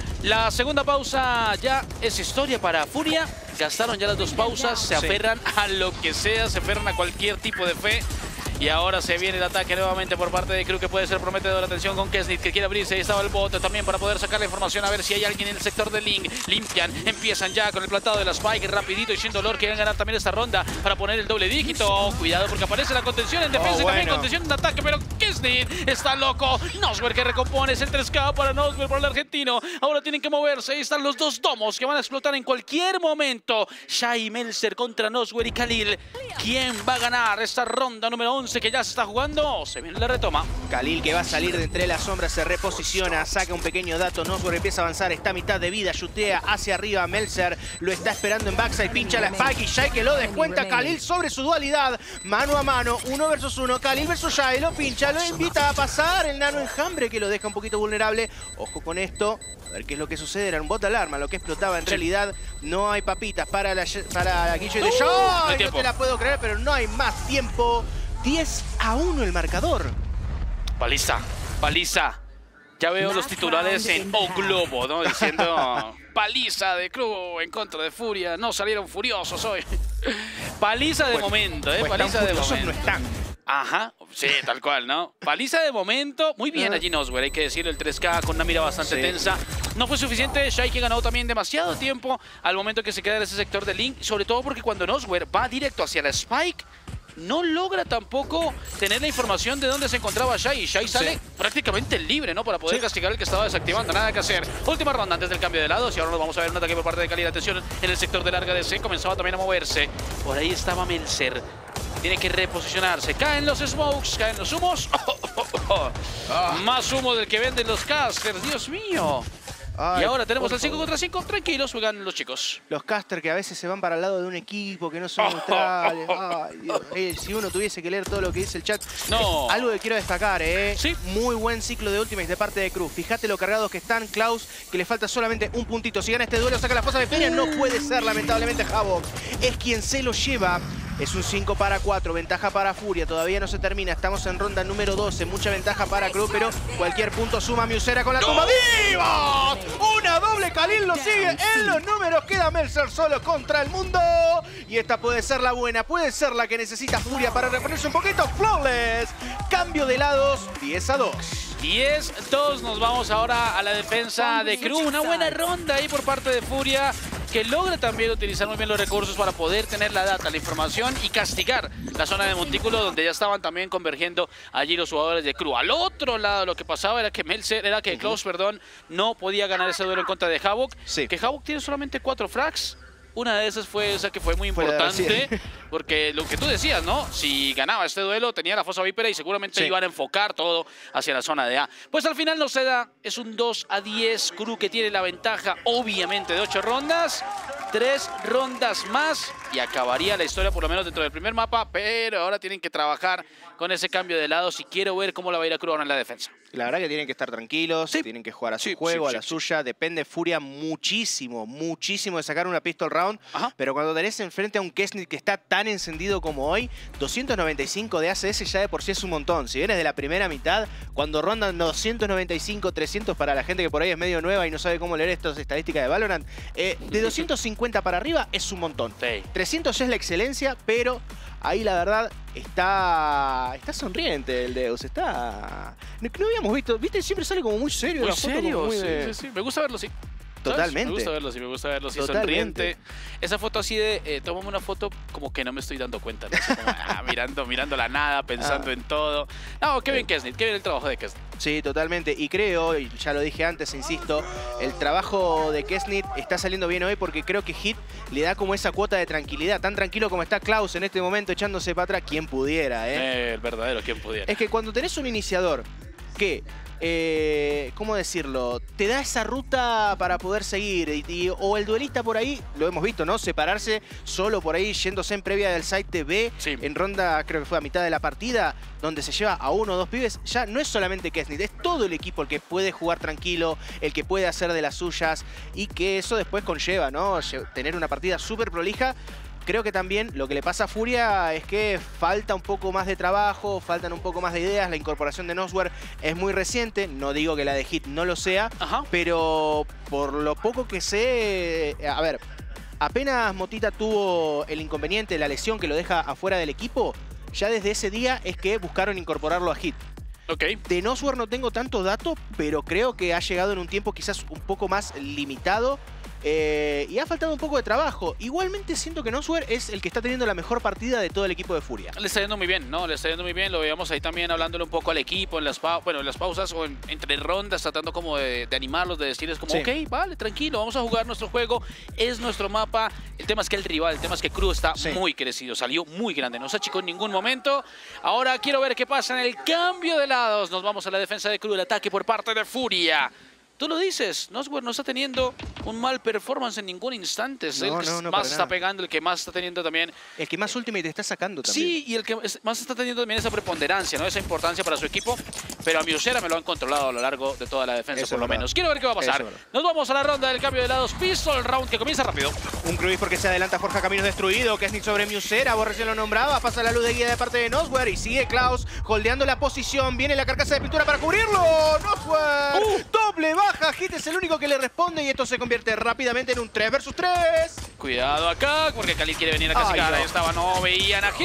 V: la segunda pausa ya es historia para Furia. Gastaron ya las dos pausas, se aferran a lo que sea, se aferran a cualquier tipo de fe. Y ahora se viene el ataque nuevamente por parte de Crew, que puede ser prometedor. Atención con Kesnit, que quiere abrirse. Ahí estaba el bot también para poder sacar la información, a ver si hay alguien en el sector de Link. Limpian, empiezan ya con el plantado de la Spike rapidito. Y Shin Dolor quieren ganar también esta ronda para poner el doble dígito. Cuidado porque aparece la contención en defensa oh, y también bueno. contención en ataque. Pero Kesnit está loco. Noswer que recompone, es el tres K para Noswer, para el argentino. Ahora tienen que moverse. Ahí están los dos domos que van a explotar en cualquier momento. Shai Melzer contra Noswer y Khalil. ¿Quién va a ganar esta ronda número once? once que ya se está jugando. Se viene la retoma.
U: Khalil, que va a salir de entre las sombras, se reposiciona, saca un pequeño dato. Nosworth empieza a avanzar, está a mitad de vida, chutea hacia arriba. Meltzer lo está esperando en backside, pincha la Spike y Shai que lo descuenta. Khalil sobre su dualidad, mano a mano, uno versus uno. Khalil versus Shai, lo pincha, lo invita a pasar. El nano enjambre que lo deja un poquito vulnerable. Ojo con esto. A ver qué es lo que sucede, era un bot de alarma lo que explotaba. En sí. realidad no hay papitas para la, para Guille de Shai. Uh, no te la puedo creer, pero no hay más tiempo. diez a uno el marcador.
V: Paliza, paliza. Ya veo los titulares en O Globo, ¿no? Diciendo paliza de Crew en contra de Furia. No salieron furiosos hoy. Paliza de pues, momento, ¿eh?
U: Pues
V: paliza de momento.
U: No están.
V: Ajá, sí, tal cual, ¿no? Paliza de momento. Muy bien allí Nosworth, hay que decirlo. El tres K con una mira bastante sí. tensa. No fue suficiente. Shai que ganó también demasiado tiempo al momento que se queda en ese sector de Link. Sobre todo porque cuando Nosworth va directo hacia la Spike, no logra tampoco tener la información de dónde se encontraba Shai. Y Shai sale sí. prácticamente libre, ¿no? Para poder sí. castigar al que estaba desactivando. Nada que hacer. Última ronda antes del cambio de lados. Y ahora nos vamos a ver un ataque por parte de Khalil. Atención en el sector de larga D C. Comenzaba también a moverse. Por ahí estaba Meltzer. Tiene que reposicionarse. Caen los smokes, caen los humos. Oh, oh, oh, oh. Ah. Más humo del que venden los casters. Dios mío. Ay, y ahora tenemos el cinco contra cinco. Tranquilos, juegan los chicos.
U: Los casters que a veces se van para el lado de un equipo, que no son neutrales. Ay, Dios. Eh, si uno tuviese que leer todo lo que dice el chat.
V: No.
U: Eh, algo que quiero destacar, ¿eh?
V: Sí.
U: Muy buen ciclo de Ultimates de parte de Cruz. Fíjate lo cargados que están. Klaus, que le falta solamente un puntito. Si gana este duelo, saca la fosa de Feria. No puede ser, lamentablemente, Havoc es quien se lo lleva. Es un cinco para cuatro, ventaja para Furia, todavía no se termina, estamos en ronda número doce, mucha ventaja para Cruz, pero cualquier punto suma Miusera con la tumba. ¡Vivos! Una doble, Khalil lo sigue en los números, queda Meltzer solo contra el mundo. Y esta puede ser la buena, puede ser la que necesita Furia para reponerse un poquito. Flawless, cambio de lados, diez a dos.
V: diez dos, nos vamos ahora a la defensa de Cruz, una buena ronda ahí por parte de Furia, que logra también utilizar muy bien los recursos para poder tener la data, la información y castigar la zona de montículo donde ya estaban también convergiendo allí los jugadores de Crew. Al otro lado lo que pasaba era que Meltzer, era que Klaus, perdón, no podía ganar ese duelo en contra de Havoc, sí. que Havoc tiene solamente cuatro frags. Una de esas fue esa que fue muy importante, fue porque lo que tú decías, ¿no? Si ganaba este duelo, tenía la fosa vípera y seguramente sí. iban a enfocar todo hacia la zona de A. Pues al final no se da, es un dos a diez, Crew que tiene la ventaja, obviamente, de ocho rondas. Tres rondas más y acabaría la historia por lo menos dentro del primer mapa, pero ahora tienen que trabajar con ese cambio de lado si quiero ver cómo la va a ir a Crew ahora en la defensa.
U: La verdad que tienen que estar tranquilos, sí. tienen que jugar a su sí, juego, sí, a la sí, suya. Sí. Depende Furia muchísimo, muchísimo de sacar una pistol round. Ajá. Pero cuando tenés enfrente a un Kesnit que está tan encendido como hoy, doscientos noventa y cinco de A C S ya de por sí es un montón. Si vienes de la primera mitad, cuando rondan doscientos noventa y cinco, trescientos para la gente que por ahí es medio nueva y no sabe cómo leer estas estadísticas de Valorant, eh, de doscientos cincuenta para arriba es un montón. Sí. trescientos ya es la excelencia, pero ahí la verdad está está sonriente el Deus, está... No, no habíamos visto, viste, siempre sale como muy serio.
V: Muy
U: la foto,
V: serio,
U: muy
V: sí,
U: de...
V: sí, sí, me gusta verlo, sí.
U: Totalmente.
V: Me gusta verlo así, me gusta verlo así, sonriente. Esa foto así de, eh, tómame una foto como que no me estoy dando cuenta, ¿no? Así como, ah, mirando, mirando la nada, pensando ah. en todo. No, qué bien Kesnit, qué bien el trabajo de Kesnit.
U: Sí, totalmente. Y creo, y ya lo dije antes, insisto, el trabajo de Kesnit está saliendo bien hoy porque creo que Hit le da como esa cuota de tranquilidad. Tan tranquilo como está Klaus en este momento echándose para atrás. ¿Quién pudiera, eh?
V: eh el verdadero, ¿quién pudiera?
U: Es que cuando tenés un iniciador que... Eh, ¿cómo decirlo? Te da esa ruta para poder seguir y, y, o el duelista por ahí, lo hemos visto, ¿no? Separarse solo por ahí yéndose en previa del site B, sí. en ronda creo que fue a mitad de la partida, donde se lleva a uno o dos pibes. Ya no es solamente Kesnit, es todo el equipo el que puede jugar tranquilo, el que puede hacer de las suyas y que eso después conlleva, ¿no? Tener una partida súper prolija. Creo que también lo que le pasa a Furia es que falta un poco más de trabajo, faltan un poco más de ideas. La incorporación de Nosworth es muy reciente. No digo que la de Hit no lo sea, Ajá. pero por lo poco que sé... A ver, apenas Motita tuvo el inconveniente, la lesión que lo deja afuera del equipo, ya desde ese día es que buscaron incorporarlo a Hit.
V: Okay.
U: De Nosworth no tengo tanto dato, pero creo que ha llegado en un tiempo quizás un poco más limitado. eh, y ha faltado un poco de trabajo. Igualmente siento que Nosware es el que está teniendo la mejor partida de todo el equipo de Furia.
V: Le está yendo muy bien, ¿no? Le está yendo muy bien. Lo veíamos ahí también hablándole un poco al equipo en las, pa bueno, en las pausas o en, entre rondas, tratando como de, de animarlos, de decirles como,
U: Sí.
V: ok, vale, tranquilo, vamos a jugar nuestro juego, es nuestro mapa. El tema es que el rival, el tema es que Crew está
U: Sí.
V: muy crecido, salió muy grande, no se achicó en ningún momento. Ahora quiero ver qué pasa en el cambio de lados. Nos vamos a la defensa de Crew, el ataque por parte de Furia. Tú lo dices, Nosware no está teniendo un mal performance en ningún instante. Es
U: No,
V: el que
U: no, no,
V: más
U: para
V: está
U: nada.
V: pegando, el que más está teniendo también.
U: El que más ultimate está sacando también.
V: Sí, y el que es- más está teniendo también esa preponderancia, ¿no? Esa importancia para su equipo. Pero a Miusera me lo han controlado a lo largo de toda la defensa,
U: Eso
V: por
U: es
V: lo
U: verdad.
V: menos. Quiero ver qué va a pasar.
U: Eso es verdad.
V: Nos vamos a la ronda del cambio de lados. Pistol round que comienza rápido.
U: Un Cruis porque se adelanta, forja caminos destruido. Kesnick sobre Miusera, vos recién lo nombraba. Pasa la luz de guía de parte de Nosware y sigue Klaus holdeando la posición. Viene la carcasa de pintura para cubrirlo. Nosware,
V: Uh.
U: doble baja. Hit es el único que le responde y esto se convierte rápidamente en un tres versus tres.
V: Cuidado acá, porque Khalid quiere venir a castigar.
U: Ay,
V: Ahí
U: no.
V: estaba, no veían a Hit.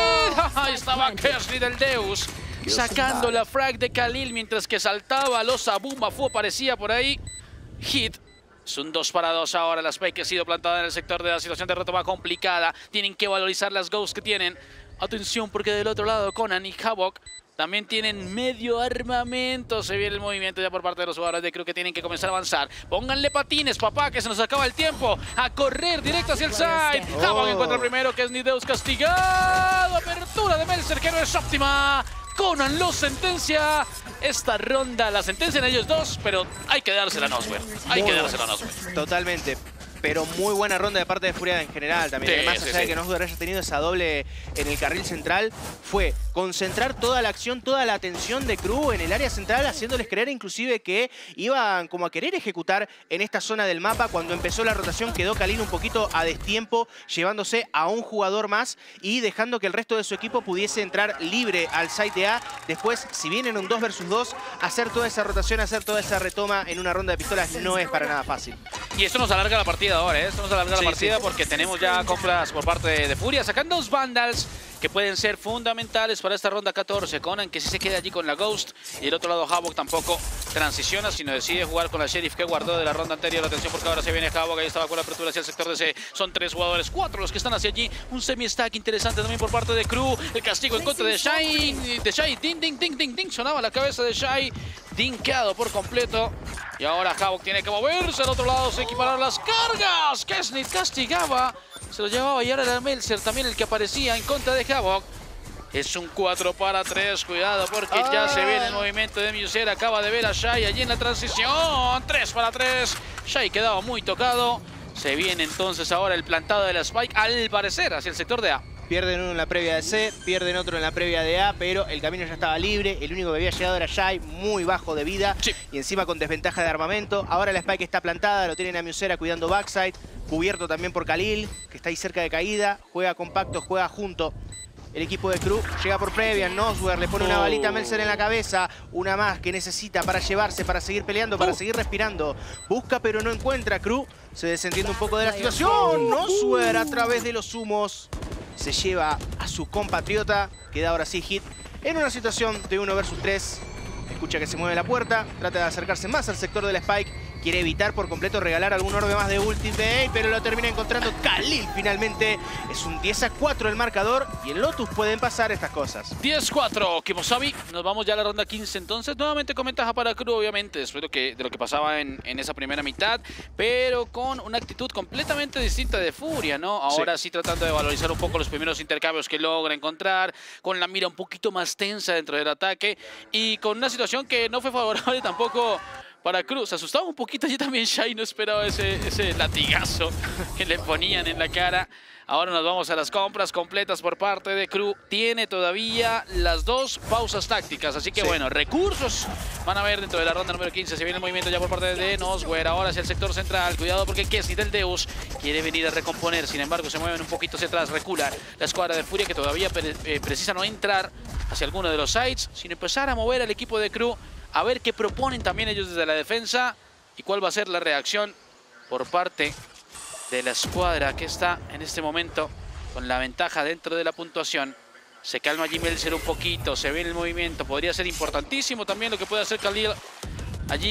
V: Ahí estaba Kersney del Deus. Sacando la frag de Khalil mientras que saltaba los Abuma Fu aparecía por ahí. Hit. Es un dos para dos ahora. La Spike ha sido plantada en el sector de la situación de reto más complicada. Tienen que valorizar las Ghosts que tienen. Atención porque del otro lado Conan y Havoc también tienen medio armamento. Se viene el movimiento ya por parte de los jugadores de Crew que tienen que comenzar a avanzar. Pónganle patines, papá, que se nos acaba el tiempo. A correr directo hacia el side.
U: Oh.
V: Havoc encuentra el primero, que es Nideus castigado. Apertura de Melzer, que no es óptima. Conan lo sentencia. Esta ronda la sentencian ellos dos, pero hay que dársela a Nosware. Hay
U: Muy
V: que
U: buena.
V: dársela a Nosware.
U: Totalmente. Pero muy buena ronda de parte de Furia en general también.
V: Sí,
U: Más
V: sí,
U: allá de
V: sí.
U: que Nosware haya tenido esa doble en el carril central, fue concentrar toda la acción, toda la atención de Crew en el área central, haciéndoles creer inclusive que iban como a querer ejecutar en esta zona del mapa. Cuando empezó la rotación quedó Khalil un poquito a destiempo, llevándose a un jugador más y dejando que el resto de su equipo pudiese entrar libre al site A. Después, si bien en un dos versus dos, hacer toda esa rotación, hacer toda esa retoma en una ronda de pistolas no es para nada fácil.
V: Y esto nos alarga la partida ahora, ¿eh? Esto nos alarga
U: Sí,
V: la partida
U: sí.
V: porque tenemos ya compras por parte de, de Furia. Sacan dos Vandals que pueden ser fundamentales para esta ronda catorce. Conan que sí se queda allí con la Ghost. Y el otro lado Havoc tampoco transiciona, sino decide jugar con la Sheriff que guardó de la ronda anterior. Atención porque ahora se viene Havoc. Ahí estaba con la apertura hacia el sector de C. Son tres jugadores, cuatro los que están hacia allí. Un semi-stack interesante también por parte de Crew. El castigo en contra de Shai. De Shai. Ding, ding, ding, ding, ding. Sonaba la cabeza de Shai. Dinkeado por completo. Y ahora Havoc tiene que moverse al otro lado, se equiparar las cargas. Kesnit castigaba, se lo llevaba y ahora era Melzer también el que aparecía en contra de Havoc. Es un cuatro para tres, cuidado porque ya se viene el movimiento de Miusera. Acaba de ver a Shai allí en la transición. tres para tres, Shai quedaba muy tocado. Se viene entonces ahora el plantado de la Spike, al parecer, hacia el sector de A.
U: Pierden uno en la previa de C, pierden otro en la previa de A, pero el camino ya estaba libre. El único que había llegado era Shai, muy bajo de vida y encima con desventaja de armamento. Ahora la Spike está plantada, lo tienen a Miusera cuidando backside, cubierto también por Khalil, que está ahí cerca de caída. Juega compacto, juega junto. El equipo de Crew llega por previa, Nosware le pone una
V: Oh.
U: balita a Melzer en la cabeza, una más que necesita para llevarse, para seguir peleando, para seguir respirando. Busca pero no encuentra. Crew se desentiende un poco de la situación. Nosware a través de los humos se lleva a su compatriota. Queda ahora sí Hit en una situación de uno versus tres. Escucha que se mueve la puerta, trata de acercarse más al sector de la Spike. Quiere evitar por completo regalar algún orbe más de ultimate, pero lo termina encontrando Khalil finalmente. Es un diez a cuatro el marcador y en Lotus pueden pasar estas cosas.
V: diez cuatro, Kimosabi. Nos vamos ya a la ronda quince entonces. Nuevamente con ventaja para Crew, obviamente, después de lo que, de lo que pasaba en, en esa primera mitad, pero con una actitud completamente distinta de Furia, ¿no? Ahora sí. sí tratando de valorizar un poco los primeros intercambios que logra encontrar, con la mira un poquito más tensa dentro del ataque y con una situación que no fue favorable tampoco para Crew. Se asustaba un poquito allí también Shai, no esperaba ese, ese latigazo que le ponían en la cara. Ahora nos vamos a las compras completas por parte de Crew. Tiene todavía las dos pausas tácticas, así que
U: Sí.
V: bueno, recursos van a ver dentro de la ronda número quince. Se viene el movimiento ya por parte de Nosware, ahora hacia el sector central. Cuidado porque Kesnit del Deus quiere venir a recomponer, sin embargo se mueven un poquito hacia atrás, recula la escuadra de Furia que todavía pre eh, precisa no entrar hacia alguno de los sites, sino empezar a mover al equipo de Crew, a ver qué proponen también ellos desde la defensa y cuál va a ser la reacción por parte de la escuadra que está en este momento con la ventaja dentro de la puntuación. Se calma allí Melzer un poquito, se ve el movimiento, podría ser importantísimo también lo que puede hacer Khalil allí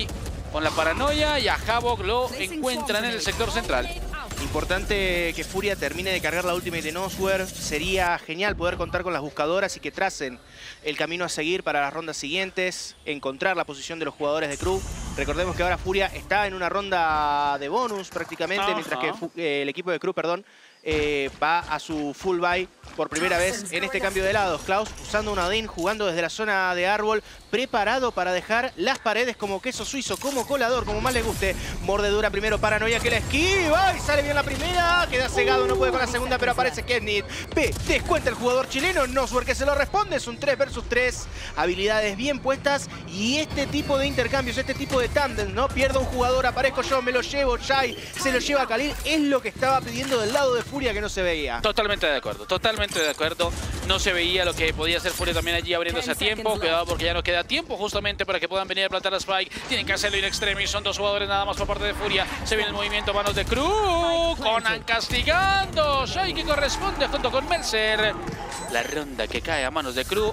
V: con la paranoia y a Havoc lo encuentran en el sector central.
U: Importante que Furia termine de cargar la ultimate de Nosware. Sería genial poder contar con las buscadoras y que tracen el camino a seguir para las rondas siguientes. Encontrar la posición de los jugadores de Crew. Recordemos que ahora Furia está en una ronda de bonus prácticamente, Ajá. mientras que eh, el equipo de Crew, perdón, eh, va a su full buy por primera vez en este cambio de lados. Klaus usando un Odin, jugando desde la zona de árbol, preparado para dejar las paredes como queso suizo, como colador, como más le guste. Mordedura primero, paranoia que la esquiva y sale bien la primera. Queda cegado, no puede con la segunda, pero aparece Kenny. B, descuenta el jugador chileno, Nosware que se lo responde. Es un tres versus tres. Habilidades bien puestas y este tipo de intercambios, este tipo de tándem, ¿no? Pierdo un jugador, aparezco yo, me lo llevo, Shai se lo lleva a Khalil. Es lo que estaba pidiendo del lado de Furia que no se veía.
V: Totalmente de acuerdo, totalmente de acuerdo. No se veía lo que podía hacer Furia también allí abriéndose a tiempo. Cuidado porque ya no queda tiempo justamente para que puedan venir a plantar la Spike. Tienen que hacerlo in extremis. Son dos jugadores nada más por parte de Furia. Se viene el movimiento a manos de Crew. Conan castigando. Shai que corresponde junto con Melzer. La ronda que cae a manos de Crew.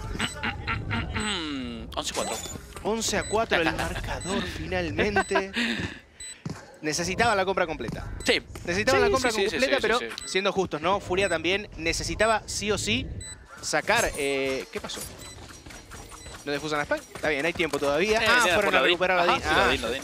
V: once a cuatro.
U: once a cuatro el marcador finalmente. Necesitaba la compra completa.
V: Sí.
U: Necesitaba
V: sí,
U: la compra
V: sí, sí,
U: completa,
V: sí, sí,
U: pero
V: sí, sí.
U: siendo justos, ¿no? Furia también necesitaba sí o sí sacar... Eh, ¿Qué pasó? ¿No defusan la Spike? Está bien, hay tiempo todavía.
V: Eh,
U: ah,
V: sí,
U: fueron a recuperar la D I N.
V: Ajá, sí, la D I N, la D I N.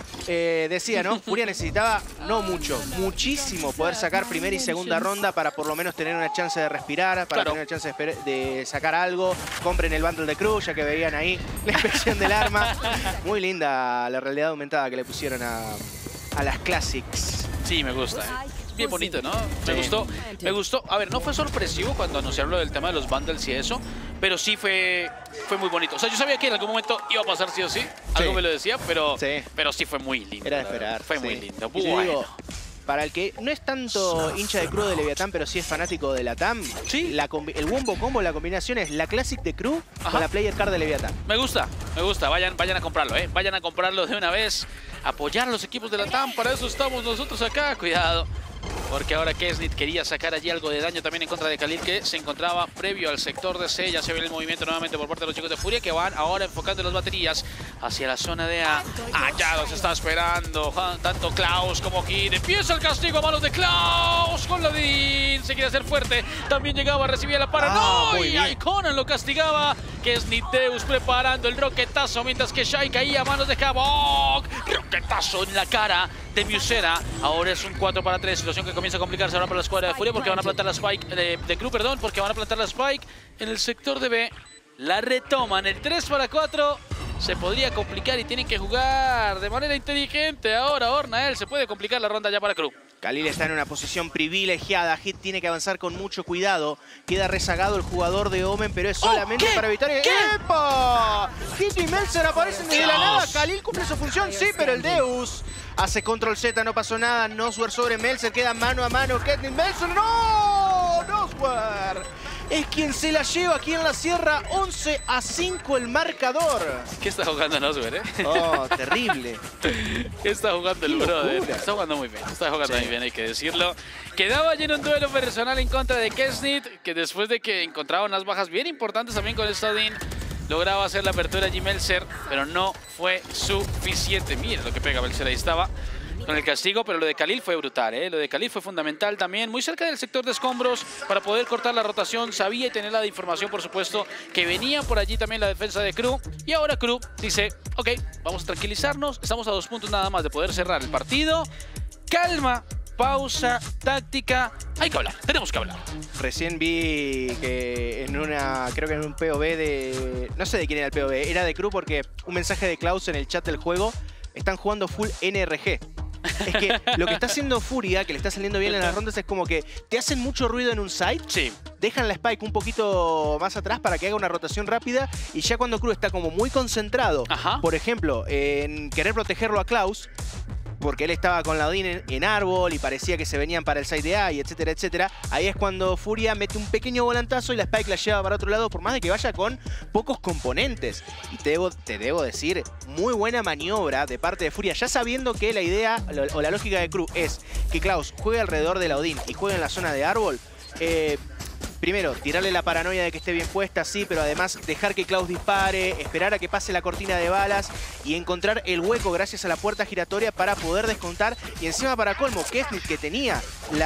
U: Eh, decía, ¿no? Furia necesitaba, no mucho, muchísimo poder sacar primera y segunda ronda para por lo menos tener una chance de respirar, para
V: claro.
U: tener una chance de, de sacar algo. Compren el bundle de Crew, ya que veían ahí la inspección del arma. Muy linda la realidad aumentada que le pusieron a, a las Classics.
V: Sí, me gusta, ¿eh? Bien bonito, ¿no? Me sí. gustó, me gustó. A ver, no fue sorpresivo cuando anunciaron lo del tema de los bundles y eso, pero sí fue, fue muy bonito. O sea, yo sabía que en algún momento iba a pasar sí o sí. Algo
U: sí.
V: me lo decía, pero
U: sí.
V: pero sí fue muy lindo.
U: Era de esperar.
V: Fue
U: sí.
V: muy lindo.
U: Y
V: Bueno.
U: digo, para el que no es tanto hincha de Crew de Leviatán, pero sí es fanático de la T A M,
V: ¿Sí?
U: la el wombo combo, la combinación es la Classic de Crew
V: Ajá.
U: con la Player Card de Leviatán.
V: Me gusta, me gusta. Vayan, vayan a comprarlo, ¿eh? Vayan a comprarlo de una vez. Apoyar a los equipos de la T A M, para eso estamos nosotros acá. Cuidado. Porque ahora Kesnit quería sacar allí algo de daño también en contra de Khalil, que se encontraba previo al sector de C. Ya se ve el movimiento nuevamente por parte de los chicos de Furia, que van ahora enfocando las baterías hacia la zona de A. Allá los está esperando tanto Klaus como Kid. Empieza el castigo a manos de Klaus con la D I N. Se quiere hacer fuerte. También llegaba, recibía la paranoia. Ah, y Conan lo castigaba. Kesnit Deus preparando el roquetazo, mientras que Shai caía a manos de Havoc. Roquetazo en la cara de Musera. Ahora es un cuatro para tres. Situación que comienza a complicarse ahora para la escuadra de Furia, porque van a plantar la Spike de, de Crew, perdón, porque van a plantar la Spike en el sector de B. La retoman, el tres para cuatro. Se podría complicar y tienen que jugar de manera inteligente. Ahora Ornael, se puede complicar la ronda ya para Crew.
U: Khalil está en una posición privilegiada. Hit tiene que avanzar con mucho cuidado. Queda rezagado el jugador de Omen, pero es solamente
V: oh,
U: para evitar...
V: ¿Qué?
U: ¡Epa! Hit y Melzer aparecen desde la nada. Khalil cumple su función, sí, pero el Deus hace control Z, no pasó nada. Nosware sobre Melzer, queda mano a mano. Kenny Melzer, ¡no! Nosware es quien se la lleva, quien la cierra. once a cinco el marcador.
V: ¿Qué está jugando Nosware, eh?
U: Oh, terrible.
V: ¿Qué está jugando el brother? Está jugando muy bien, está jugando sí. muy bien, hay que decirlo. Quedaba allí en un duelo personal en contra de Kesnit, que después de que encontraba unas bajas bien importantes también con el Stadin, lograba hacer la apertura allí Melzer, pero no fue suficiente. Mira lo que pega Melzer, ahí estaba con el castigo, pero lo de Khalil fue brutal, ¿eh? Lo de Khalil fue fundamental también, muy cerca del sector de escombros para poder cortar la rotación. Sabía y tener la información, por supuesto, que venía por allí también la defensa de Crew. Y ahora Crew dice, ok, vamos a tranquilizarnos, estamos a dos puntos nada más de poder cerrar el partido. Calma, pausa, táctica, hay que hablar, tenemos que hablar.
U: Recién vi que en una, creo que en un P O V de, no sé de quién era el P O V, era de Crew, porque un mensaje de Klaus en el chat del juego, están jugando full N R G. Es que lo que está haciendo Furia, que le está saliendo bien en las rondas, es como que te hacen mucho ruido en un site,
V: sí.
U: dejan la Spike un poquito más atrás para que haga una rotación rápida, y ya cuando Crew está como muy concentrado,
V: Ajá.
U: por ejemplo, en querer protegerlo a Klaus, porque él estaba con la Odin en, en árbol y parecía que se venían para el side de A y etcétera, etcétera. Ahí es cuando Furia mete un pequeño volantazo y la Spike la lleva para otro lado, por más de que vaya con pocos componentes. Y te debo, te debo decir, muy buena maniobra de parte de Furia, ya sabiendo que la idea o la lógica de Crew es que Klaus juegue alrededor de la Odin y juegue en la zona de árbol. Eh, primero, tirarle la paranoia de que esté bien puesta, sí, pero además dejar que Klaus dispare, esperar a que pase la cortina de balas y encontrar el hueco gracias a la puerta giratoria para poder descontar. Y encima, para colmo, Kesnit, que tenía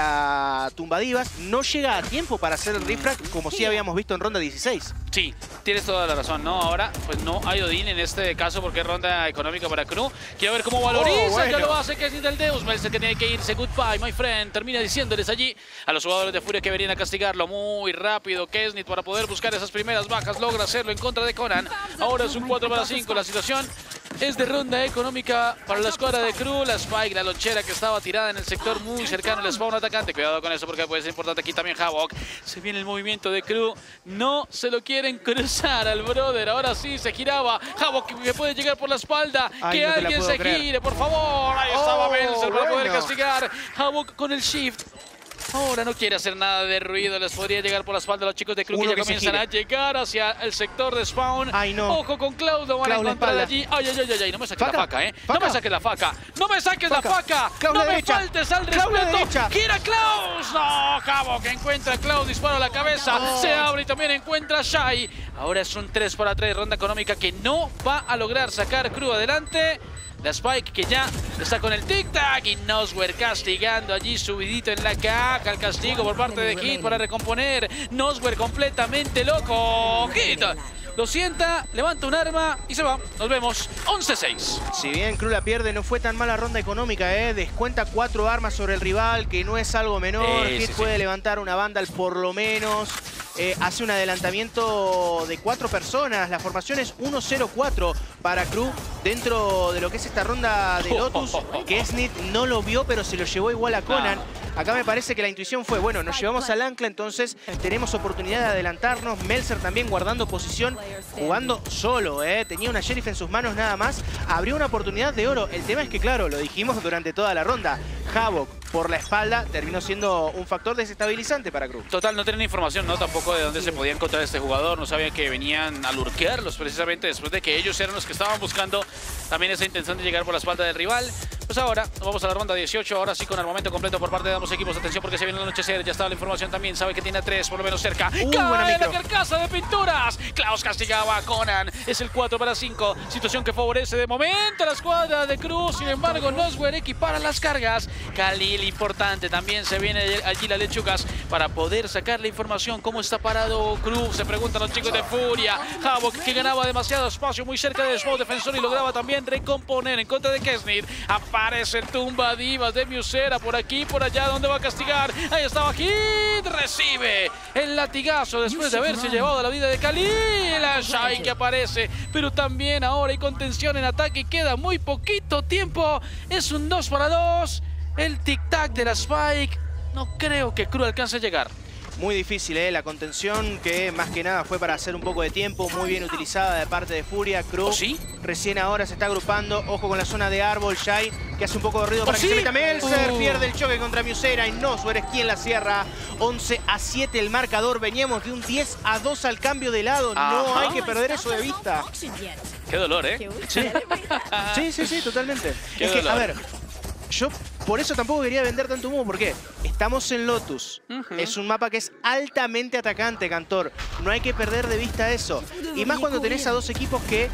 U: la tumbadivas, no llega a tiempo para hacer el refrag como sí habíamos visto en ronda dieciséis.
V: Sí, tienes toda la razón, ¿no? Ahora, pues no hay Odín en este caso porque es ronda económica para Crew. Quiero ver cómo valoriza,
U: Oh, bueno.
V: ya lo hace Kesnit del Deus. Melzer que tiene que irse, goodbye, my friend. Termina diciéndoles allí a los jugadores de Furia que venían a castigarlo muy rápido. Kesnit para poder buscar esas primeras bajas, logra hacerlo en contra de Conan. Ahora es un cuatro para cinco, la situación es de ronda económica para la escuadra de Crew. La Spike, la lonchera que estaba tirada en el sector muy cercano al spawn atacante. Cuidado con eso porque puede ser importante aquí también Havoc. Se viene el movimiento de Crew. No se lo quieren cruzar al brother. Ahora sí se giraba. Havoc que puede llegar por la espalda.
U: Ay,
V: que
U: no te la
V: alguien
U: puedo
V: se
U: creer.
V: gire, por favor. Ahí estaba
U: Oh,
V: Melzer para poder
U: bueno.
V: castigar. Havoc con el shift. Ahora no quiere hacer nada de ruido. Les podría llegar por la espalda a los chicos de Crew que
U: Uno
V: ya
U: que se
V: comienzan a
U: gire.
V: llegar hacia el sector de spawn.
U: Ay, no.
V: Ojo con Cloud, lo van
U: Cloud
V: a
U: la
V: encontrar
U: espalda.
V: allí. Ay, ay, ay, ay, no me saques
U: Faca.
V: la faca, eh.
U: Faca.
V: No me saques la faca. No me saques
U: Faca.
V: la faca.
U: Cloud
V: no
U: la
V: me
U: derecha.
V: faltes al
U: Cloud la
V: respeto.
U: derecha.
V: ¡Gira Klaus! No, Cabo que encuentra a Cloud, dispara a la cabeza.
U: Oh.
V: Se abre y también encuentra a Shai. Ahora es un tres para tres, ronda económica que no va a lograr sacar Crew adelante. La Spike que ya está con el tic-tac y Noswer castigando allí subidito en la caja. El castigo por parte de Hit para recomponer. Noswer completamente loco. Hit lo sienta, levanta un arma y se va. Nos vemos. once seis.
U: Si bien Crew la pierde, no fue tan mala ronda económica, ¿eh? Descuenta cuatro armas sobre el rival, que no es algo menor.
V: Sí,
U: Hit
V: sí,
U: puede
V: sí.
U: levantar una Vandal por lo menos. Eh, hace un adelantamiento de cuatro personas. La formación es uno cero cuatro para Crew dentro de lo que es esta ronda de Lotus. Kesnit no lo vio, pero se lo llevó igual a Conan. Acá me parece que la intuición fue, bueno, nos llevamos al ancla, entonces tenemos oportunidad de adelantarnos. Melzer también guardando posición, jugando solo, ¿eh? Tenía una Sheriff en sus manos nada más. Abrió una oportunidad de oro. El tema es que, claro, lo dijimos durante toda la ronda. Havoc por la espalda terminó siendo un factor desestabilizante para Crew.
V: Total, no tenían información, ¿no? Tampoco de dónde se podía encontrar este jugador. No sabían que venían a lurkearlos precisamente después de que ellos eran los que estaban buscando también esa intención de llegar por la espalda del rival. Pues ahora nos vamos a la ronda dieciocho, ahora sí con armamento completo por parte de ambos equipos. Atención porque se viene el anochecer, ya estaba la información también. Sabe que tiene a tres, por lo menos cerca.
U: Uh, buena
V: ¡Cae la
U: micro.
V: carcasa de pinturas! Klaus castigaba a Conan. Es el cuatro para cinco. Situación que favorece de momento a la escuadra de Crew. Sin embargo, Noswer equipara las cargas. Khalil, importante. También se viene allí la Lechugas para poder sacar la información. ¿Cómo está parado Crew? Se preguntan los chicos de Furia. Havoc que ganaba demasiado espacio muy cerca del Smoke Defensor y lograba también recomponer en contra de Kesnit. Aparece el tumba divas de Musera por aquí, por allá. ¿Dónde va a castigar? Ahí estaba Hit. Recibe el latigazo después de haberse llevado la vida de Khalil. La Shai que aparece, pero también ahora hay contención en ataque. Queda muy poquito tiempo. Es un dos para dos. El tic-tac de la Spike. No creo que Crew alcance a llegar.
U: Muy difícil, ¿eh? La contención que más que nada fue para hacer un poco de tiempo, muy bien utilizada de parte de Furia. Crew
V: ¿Sí?
U: recién ahora se está agrupando. Ojo con la zona de árbol. Shai que hace un poco de ruido para
V: ¿Oh,
U: que
V: sí?
U: se meta Melzer.
V: Oh.
U: Pierde el choque contra Musera y Noswer es quien la cierra. once a siete el marcador. Veníamos de un diez a dos al cambio de lado. No
V: Ajá.
U: hay que perder eso de vista.
V: Qué dolor, ¿eh?
U: Sí, sí, sí, sí, totalmente.
V: Qué
U: Es que,
V: dolor.
U: a ver, yo por eso tampoco quería vender tanto humo, porque estamos en Lotus. Es un mapa que es altamente atacante, Cantor. No hay que perder de vista eso. Y más cuando tenés a dos equipos que,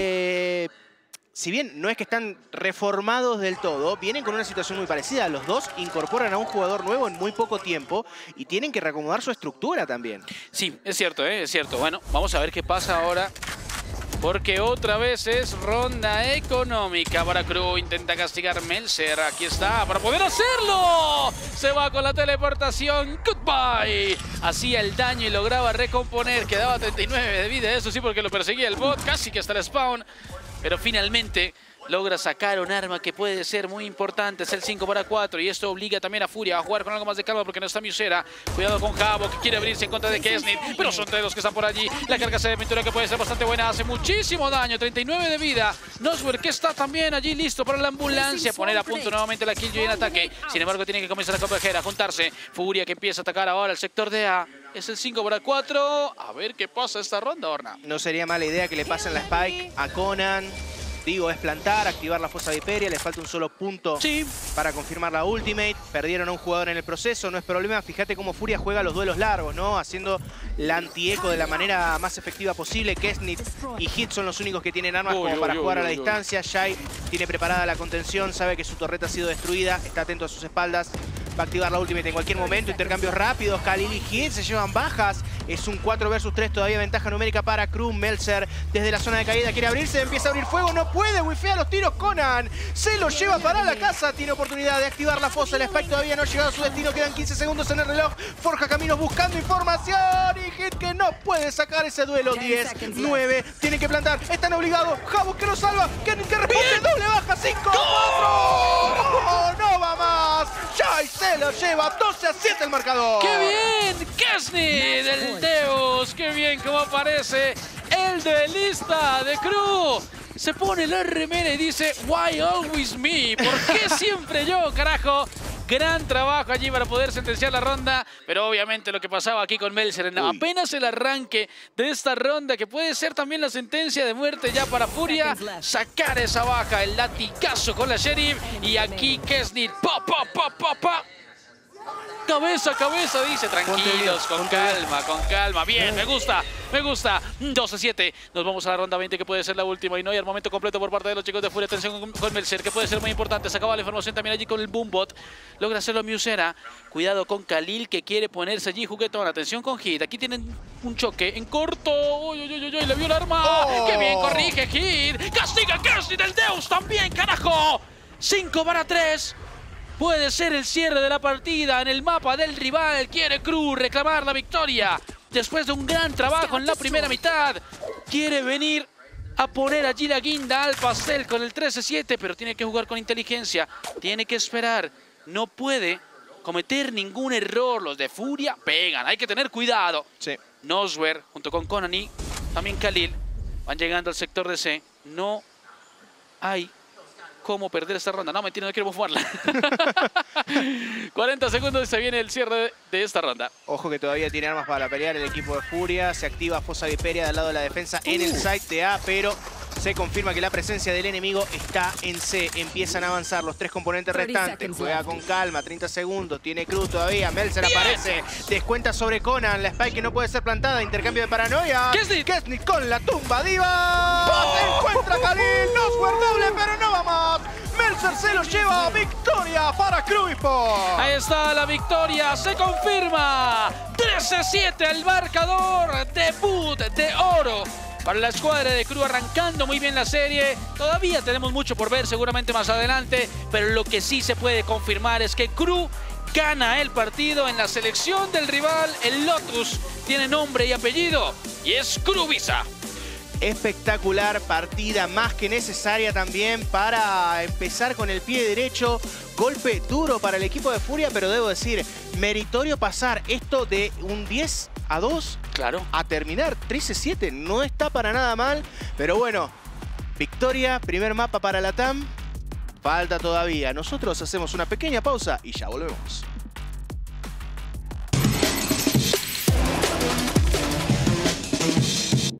U: eh, si bien no es que están reformados del todo, vienen con una situación muy parecida. Los dos incorporan a un jugador nuevo en muy poco tiempo y tienen que reacomodar su estructura también.
V: Sí, es cierto, ¿eh? Es cierto. Bueno, vamos a ver qué pasa ahora. Porque otra vez es ronda económica para Crew. Intenta castigar Melzer. Aquí está, para poder hacerlo. Se va con la teleportación. Goodbye. Hacía el daño y lograba recomponer. Quedaba treinta y nueve de vida. Eso sí, porque lo perseguía el bot. Casi que hasta el spawn. Pero finalmente logra sacar un arma que puede ser muy importante. Es el cinco para cuatro y esto obliga también a Furia a jugar con algo más de calma porque no está Musera. Cuidado con Havoc que quiere abrirse en contra de Kesnit, pero son tres los que están por allí. La carga de pintura que puede ser bastante buena, hace muchísimo daño, treinta y nueve de vida. Noswer que está también allí listo para la ambulancia, poner a punto nuevamente la Killjoy en ataque. Sin embargo tiene que comenzar a converger, a juntarse. Furia que empieza a atacar ahora el sector de A. Es el cinco para cuatro. A ver qué pasa esta ronda, Orna.
U: No sería mala idea que le pasen la Spike a Conan. digo, es plantar, activar la fosa viperia, le falta un solo punto
V: sí.
U: para confirmar la ultimate. Perdieron a un jugador en el proceso, no es problema. Fíjate cómo Furia juega los duelos largos, ¿no? Haciendo la anti-eco de la manera más efectiva posible. Kesnit y Hit son los únicos que tienen armas
V: uy,
U: como
V: uy,
U: para
V: uy,
U: jugar
V: uy,
U: a la
V: uy.
U: distancia. Shai tiene preparada la contención, sabe que su torreta ha sido destruida, está atento a sus espaldas. Va a activar la ultimate en cualquier momento. Intercambios rápidos. Khalil y Hit se llevan bajas. Es un cuatro versus tres. Todavía ventaja numérica para Crew. Meltzer desde la zona de caída quiere abrirse. Empieza a abrir fuego. No puede. Wifea los tiros. Conan se lo lleva para la casa. Tiene oportunidad de activar la fosa. El Spike todavía no ha llegado a su destino. Quedan quince segundos en el reloj. Forja caminos buscando información. Y Hit que no puede sacar ese duelo. diez, nueve. Tiene que plantar. Están obligados. Jabus que lo salva. Que, que responde. Doble baja. cinco, cuatro. No, no va más. Shai se lo lleva. doce a siete el marcador.
V: ¡Qué bien! Kesnit, el Deus. ¡Qué bien cómo aparece el duelista de Crew! Se pone la remera y dice, why always me? ¿Por qué siempre yo, carajo? Gran trabajo allí para poder sentenciar la ronda, pero obviamente lo que pasaba aquí con Meltzer en apenas el arranque de esta ronda, que puede ser también la sentencia de muerte ya para Furia, sacar esa baja, el latigazo con la Sheriff, y aquí Kesnit, pa, pa, pa, pa, pa. Cabeza a cabeza, dice. Tranquilos, con calma, con calma. Bien, me gusta, me gusta. doce a siete. Nos vamos a la ronda veinte, que puede ser la última. Y no hay armamento completo por parte de los chicos de Furia. Atención con, con Meltzer, que puede ser muy importante. Se acaba la información también allí con el Boombot. Logra hacerlo Musera. Cuidado con Khalil, que quiere ponerse allí juguetón. Atención con Hit. Aquí tienen un choque en corto. Uy, uy, uy, uy, le vio el arma.
U: Oh.
V: ¡Qué bien corrige Hit! ¡Castiga Kesnit del Deus también, carajo! cinco para tres. Puede ser el cierre de la partida en el mapa del rival. Quiere Crew reclamar la victoria. Después de un gran trabajo en la primera mitad, quiere venir a poner allí la guinda al pastel con el trece siete, pero tiene que jugar con inteligencia. Tiene que esperar. No puede cometer ningún error. Los de Furia pegan. Hay que tener cuidado.
U: Sí.
V: Noswer junto con Conan y también Khalil van llegando al sector de C. No hay cómo perder esta ronda. No, mentira, no quiero bufarla. cuarenta segundos y se viene el cierre de, de esta ronda.
U: Ojo que todavía tiene armas para pelear el equipo de Furia. Se activa Fosa Viperia del lado de la defensa en el site de A, pero se confirma que la presencia del enemigo está en C. Empiezan a avanzar los tres componentes restantes. Juega con calma, treinta segundos. Tiene Cruz todavía. Meltzer aparece. Descuenta sobre Conan. La Spike que no puede ser plantada. Intercambio de paranoia.
V: Kesnit.
U: Kesnit con la tumba diva. ¡Oh! Encuentra a Khalil. No es guardable, pero no va más. Meltzer se lo lleva. Victoria para Crew Esports.
V: Ahí está la victoria. Se confirma. trece siete el marcador. Debut de oro para la escuadra de Crew, arrancando muy bien la serie. Todavía tenemos mucho por ver, seguramente más adelante, pero lo que sí se puede confirmar es que Crew gana el partido en la selección del rival. El Lotus tiene nombre y apellido y es Cruvisa.
U: Espectacular partida, más que necesaria también para empezar con el pie derecho. Golpe duro para el equipo de Furia, pero debo decir, meritorio pasar esto de un diez a dos
V: claro.
U: a terminar trece siete. No está para nada mal, pero bueno, victoria, primer mapa para la T A M. Falta todavía. Nosotros hacemos una pequeña pausa y ya volvemos.